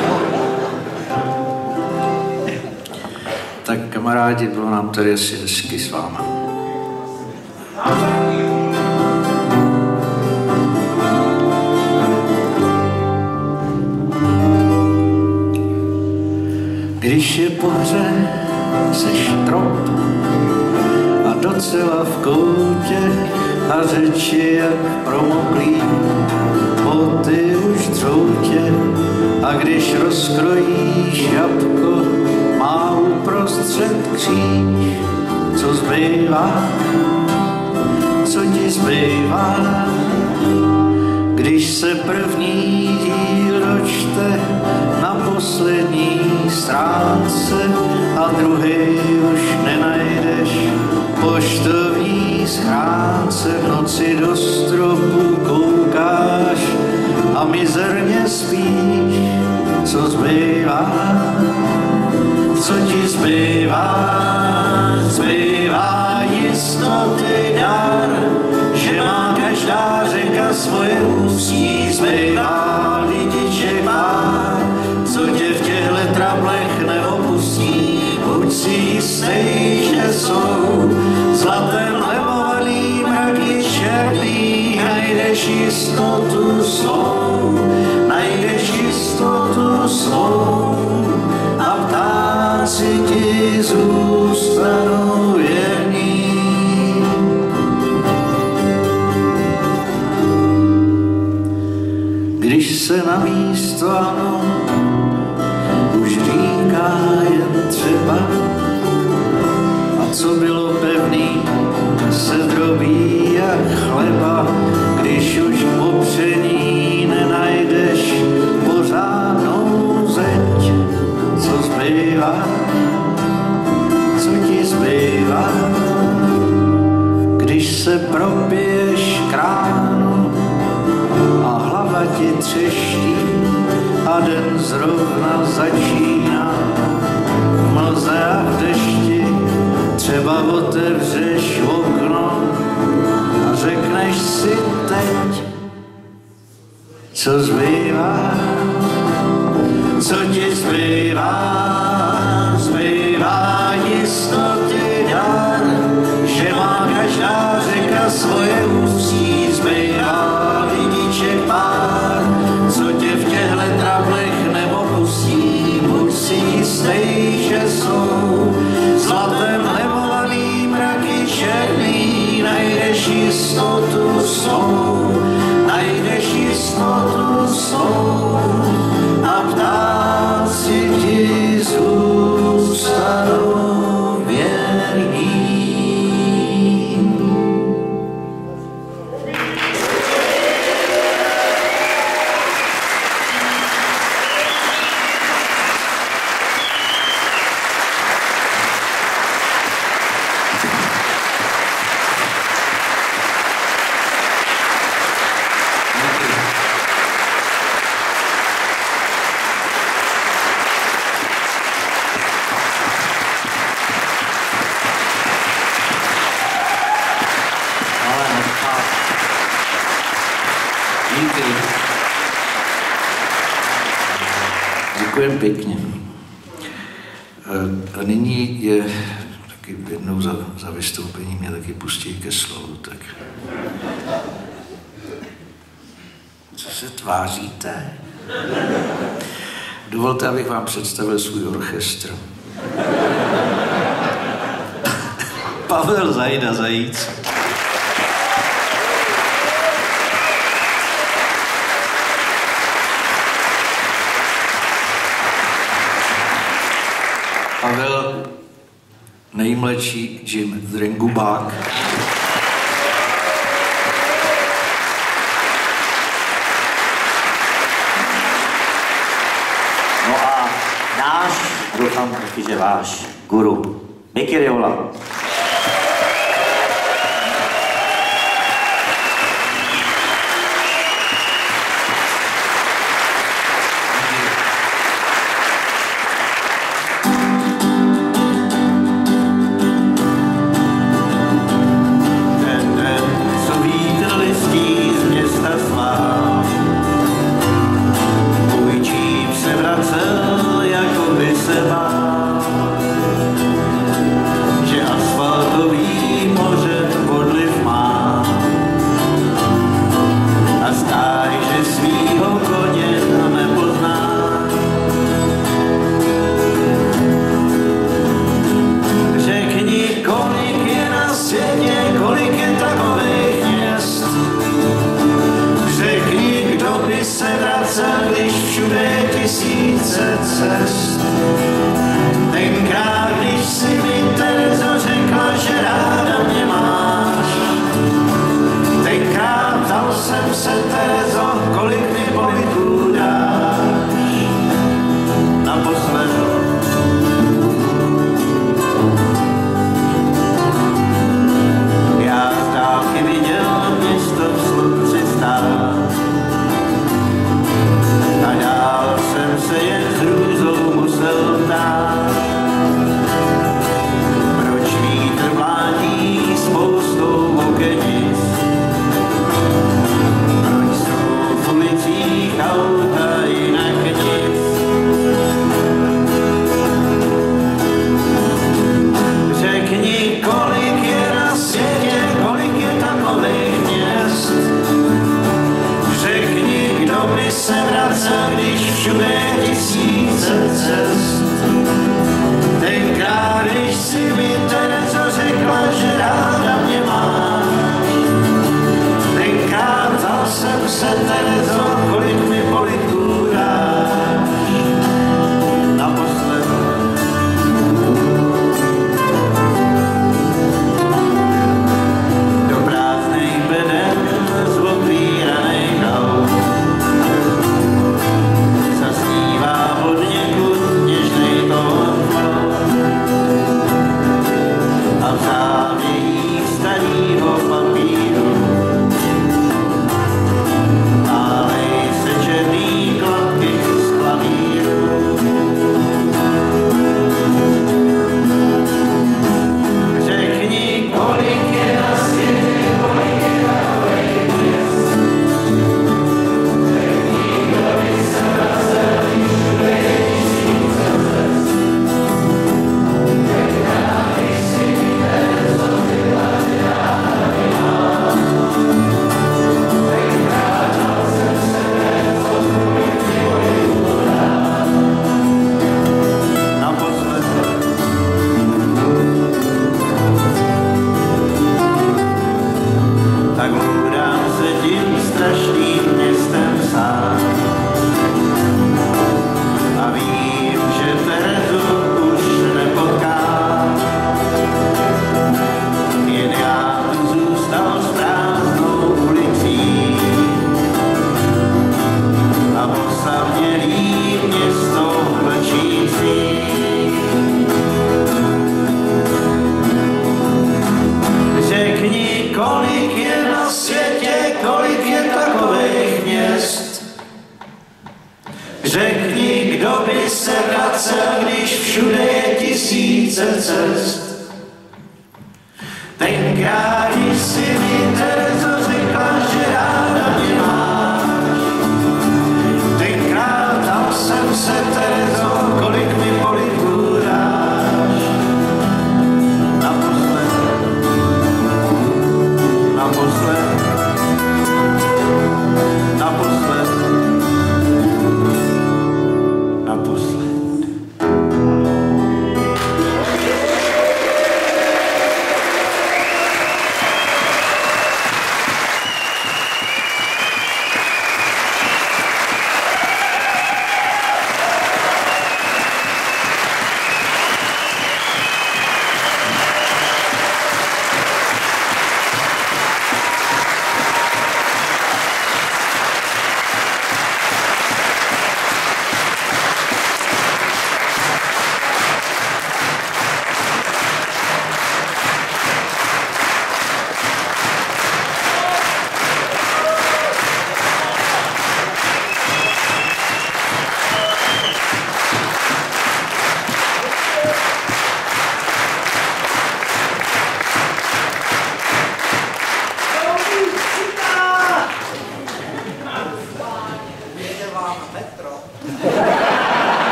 Speaker 1: Tak kamarádi, bylo nám tady asi hezky s váma. Když je pohře, seš trop a docela v koutě a řeči jak promoklý, boty už dřoutě a když rozkrojíš jabko, má uprostřed kříž. Co zbývá, co ti zbývá, když se první díl dočte na poslední stránce a druhý už nenajdeš poštovní schránce. V noci do stropu koukáš a mizerně spíš. Co zbývá, co ti zbývá, zbývá jistoty dar, že má každá řeka svoje ústí. Zbývá lidiček pár, co tě v těchto trablech neopustí. Buď si jistý, že jsou zlatem lemovaný mraky černý. Najdeš jistotu svou, najdeš jistotu svou a ptáci ti zůstanou věrní. Když se na místo ano už říká jen třeba a co bylo pevný se drobí jak chleba. Když už popření nenajdeš pořádnou zeď. Co zbývá, co ti zbývá, když se propiješ kránu a hlava ti třeští a den zrovna začíná. V mlze a v dešti třeba otevřeš okno a řekneš si teď, co zbývá, co ti zbývá, zbývá jistoty dar, že má každá řeka svoje ústí. Zbývá lidiček pár, co tě v těchto trablech neopustí. Buď si jistý, že jsou zlatem lemovaný mraky černý. Najdeš jistotu svou, najdeš jistotu svou a ptáci ti zůstanou věrní. Děkujeme pěkně. A nyní je taky jednou za vystoupení mě taky pustí ke slovu, tak... Co se tváříte? Dovolte, abych vám představil svůj orchestr. Pavel Zajda Zajíc. Pavel, nejmladší Jim Drengubák.
Speaker 3: No a náš, doufám taky, že váš guru, Mickey Riola.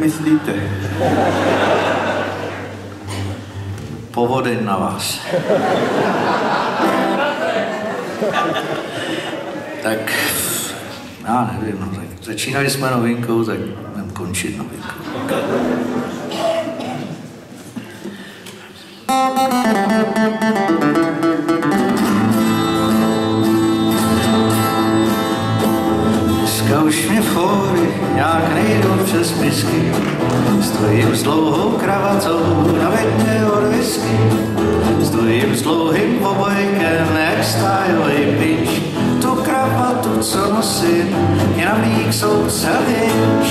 Speaker 2: myslíte?
Speaker 1: Povodeň na vás. Tak, já nevím, no, tak začínali jsme novinkou, tak budeme končit novinkou. Dneska už mě fóry nějak nejdou přes misky, stojím s dlouhou kravatou na větně od whisky, stojím s dlouhým obojkem, jak stájovej pič, tu kravatu, co nosím, je na mlík soudce věč.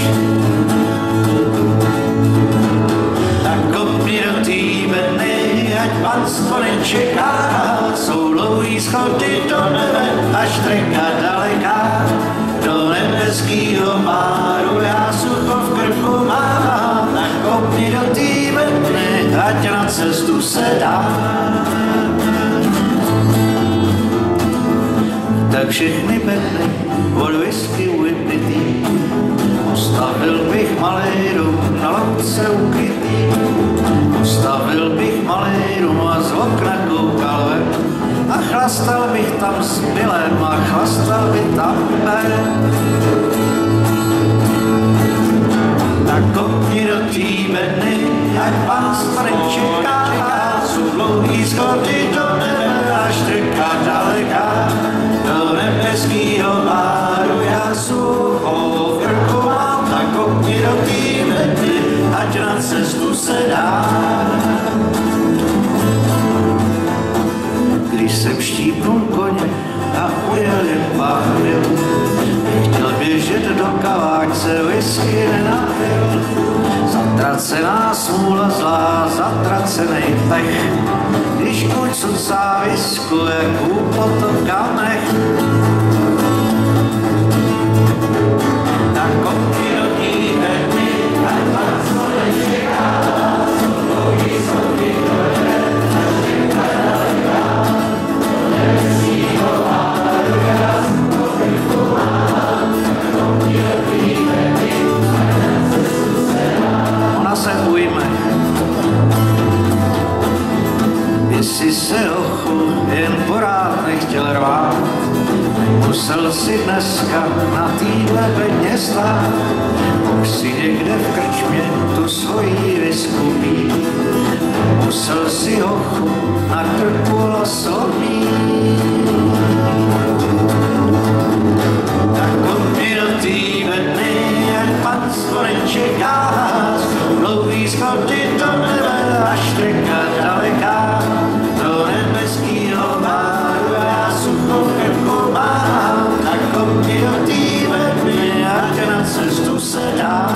Speaker 1: Tak kopni do tý bedny, ať panstvo nečeká, jsou dlouhý schody do nebe, až treka daleká. Do nebeskýho páru já sucho v krku mám, tak kopni do tý bedny, ať na cestu se dá. Tak všechny bedny od whisky vypitý, postavil bych malý dům na louce ukrytý. Postavil bych malý dům a z okna koukal ven, a chlastal bych tam s Billem a chlastal by tam Ben. Tak kopni do tý bedny, ať pánstvo nečeká, jsou dlouhý schody do nebe, až trka daleká. Do nebeskýho páru já sucho v krku mám, tak kopni do tý bedny, ať na cestu se dá. Když jsem štípnul koně a ujel jen pár mil, chtěl běžet do kaváčce, whisky nenapil. Zatracená smůla zlá, zatracenej pech, když kuď cucá visku, jak u potokamech. Tak kopni do tý bedny, ať pánstvo nečeká, jsou dlouhý schody do nebe, až trka daleká. Do nebeskýho páru já sucho v krku mám, tak kopni do tý bedny, ať na cestu se dá. Ona se ujme, jestli se ochu jen porád nechtěl rvát, musel si dneska na týhle bedně stát. Mohl si někde v krčmě tu svojí visku pít, musel si ochu na krku losomít. Tak kopni do tý bedny, ať pánstvo nečeká, jsou dlouhý schody do nebe, až treka daleká. Do nebeskýho páru já sucho v krku mám, tak kopni do tý bedny, ať na cestu se dá.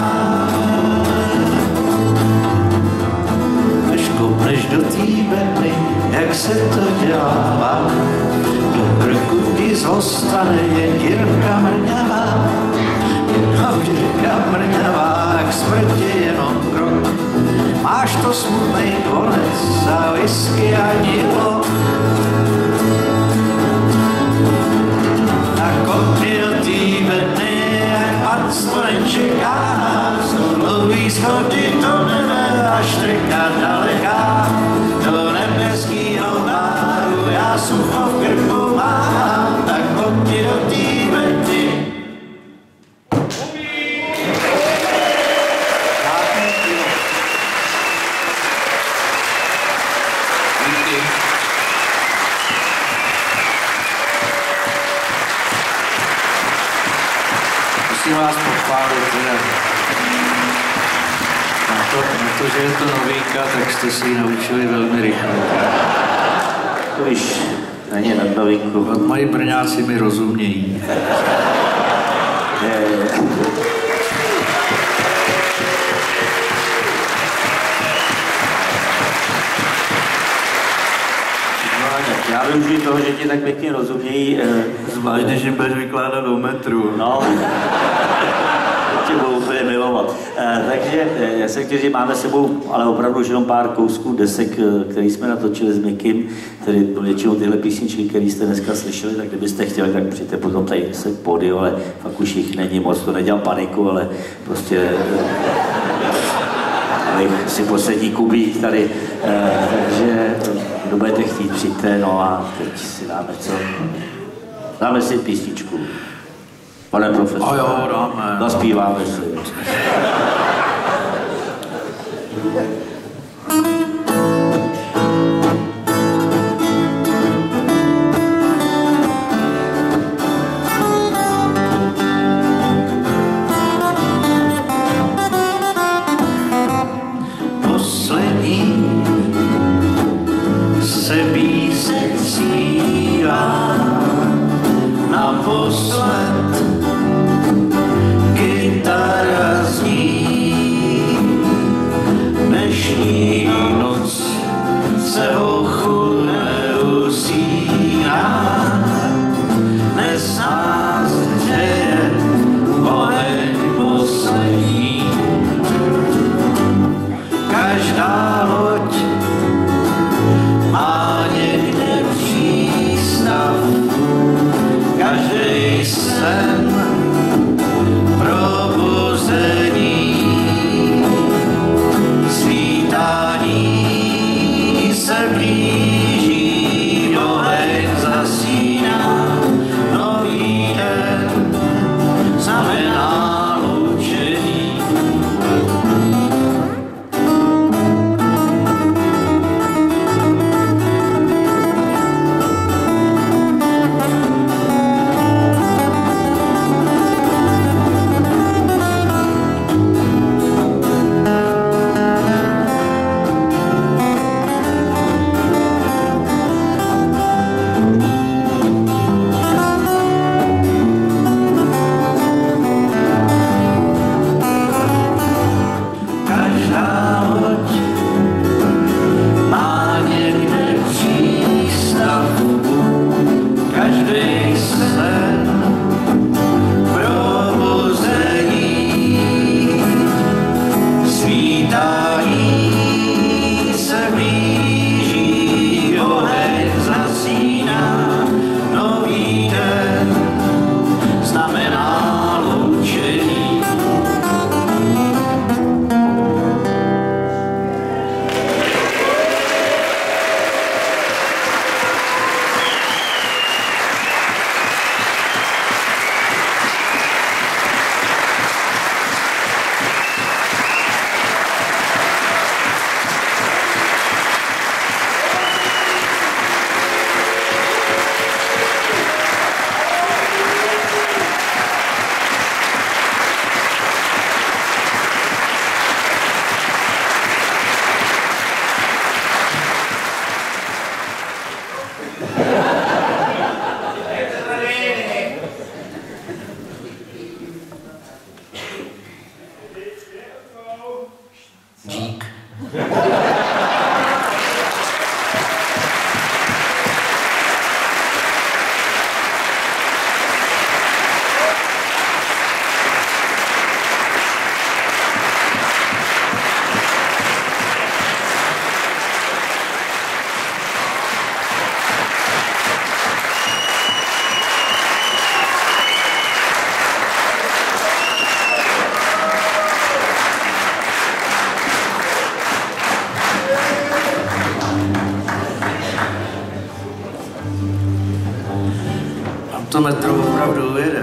Speaker 1: Než kopneš do tý bedny, jak se to dělá, do krku ti zostane jen dírka mrňavá. Jenom dírka mrňavá, k smrti jenom krok. Máš to smutnej konec za whisky a dílo. Tak kopni do tý bedny, ať pánstvo nečeká, jsou dlouhý schody do nebe, až trka daleká. Do nebeskýho páru já sucho v krku mám, tak kopni do tý bedny. Musím vás pochválit, na to, že je to novinka, tak jste si ji naučili velmi rychle.
Speaker 3: To víš, není nad novinku.
Speaker 1: Moji Brňáci mi rozumějí.
Speaker 3: Já využiju toho, že ti tak pěkně rozumějí.
Speaker 2: Zvlášť, když jim budeš vykládat o metru.
Speaker 3: No, tě budou úplně milovat. Takže já jsem chtěl, že máme s sebou ale opravdu už jenom pár kousků desek, které jsme natočili s Mikim, tedy většinou tyhle písničky, které jste dneska slyšeli, tak kdybyste chtěli, tak přijďte potom tady se k pódiu, ale fakt už jich není moc, to nedělám paniku, ale prostě kalich, si poslední kubík tady, takže kdo budete chtít, přijďte, no a teď si dáme co? Dáme si písničku. Pane profesor.
Speaker 1: A jo, dáme.
Speaker 3: Zaspíváme si.
Speaker 4: Poslední se píseň zpívá naposled, kytara zní, dnešní noc se hochu neusíná, dnes nás hřeje oheň poslední. Každá loď má někde přístav, každý sen probuzení, svítání se blíží, oheň zasíná, nový den znamená loučení. Dík. To metro opravdu ujede.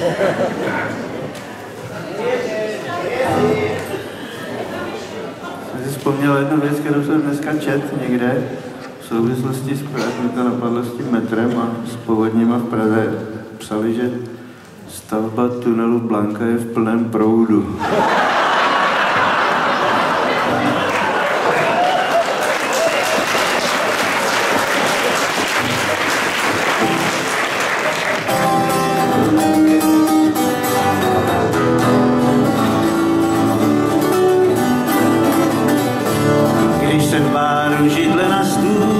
Speaker 2: Jsem si vzpomněl jednu věc, kterou jsem dneska čet někde v souvislosti s Prahou, mě to napadlo s tím metrem a s povodněma v Praze. Psali, že stavba tunelu Blanka je v plném proudu.
Speaker 4: Když se pár židle na stůl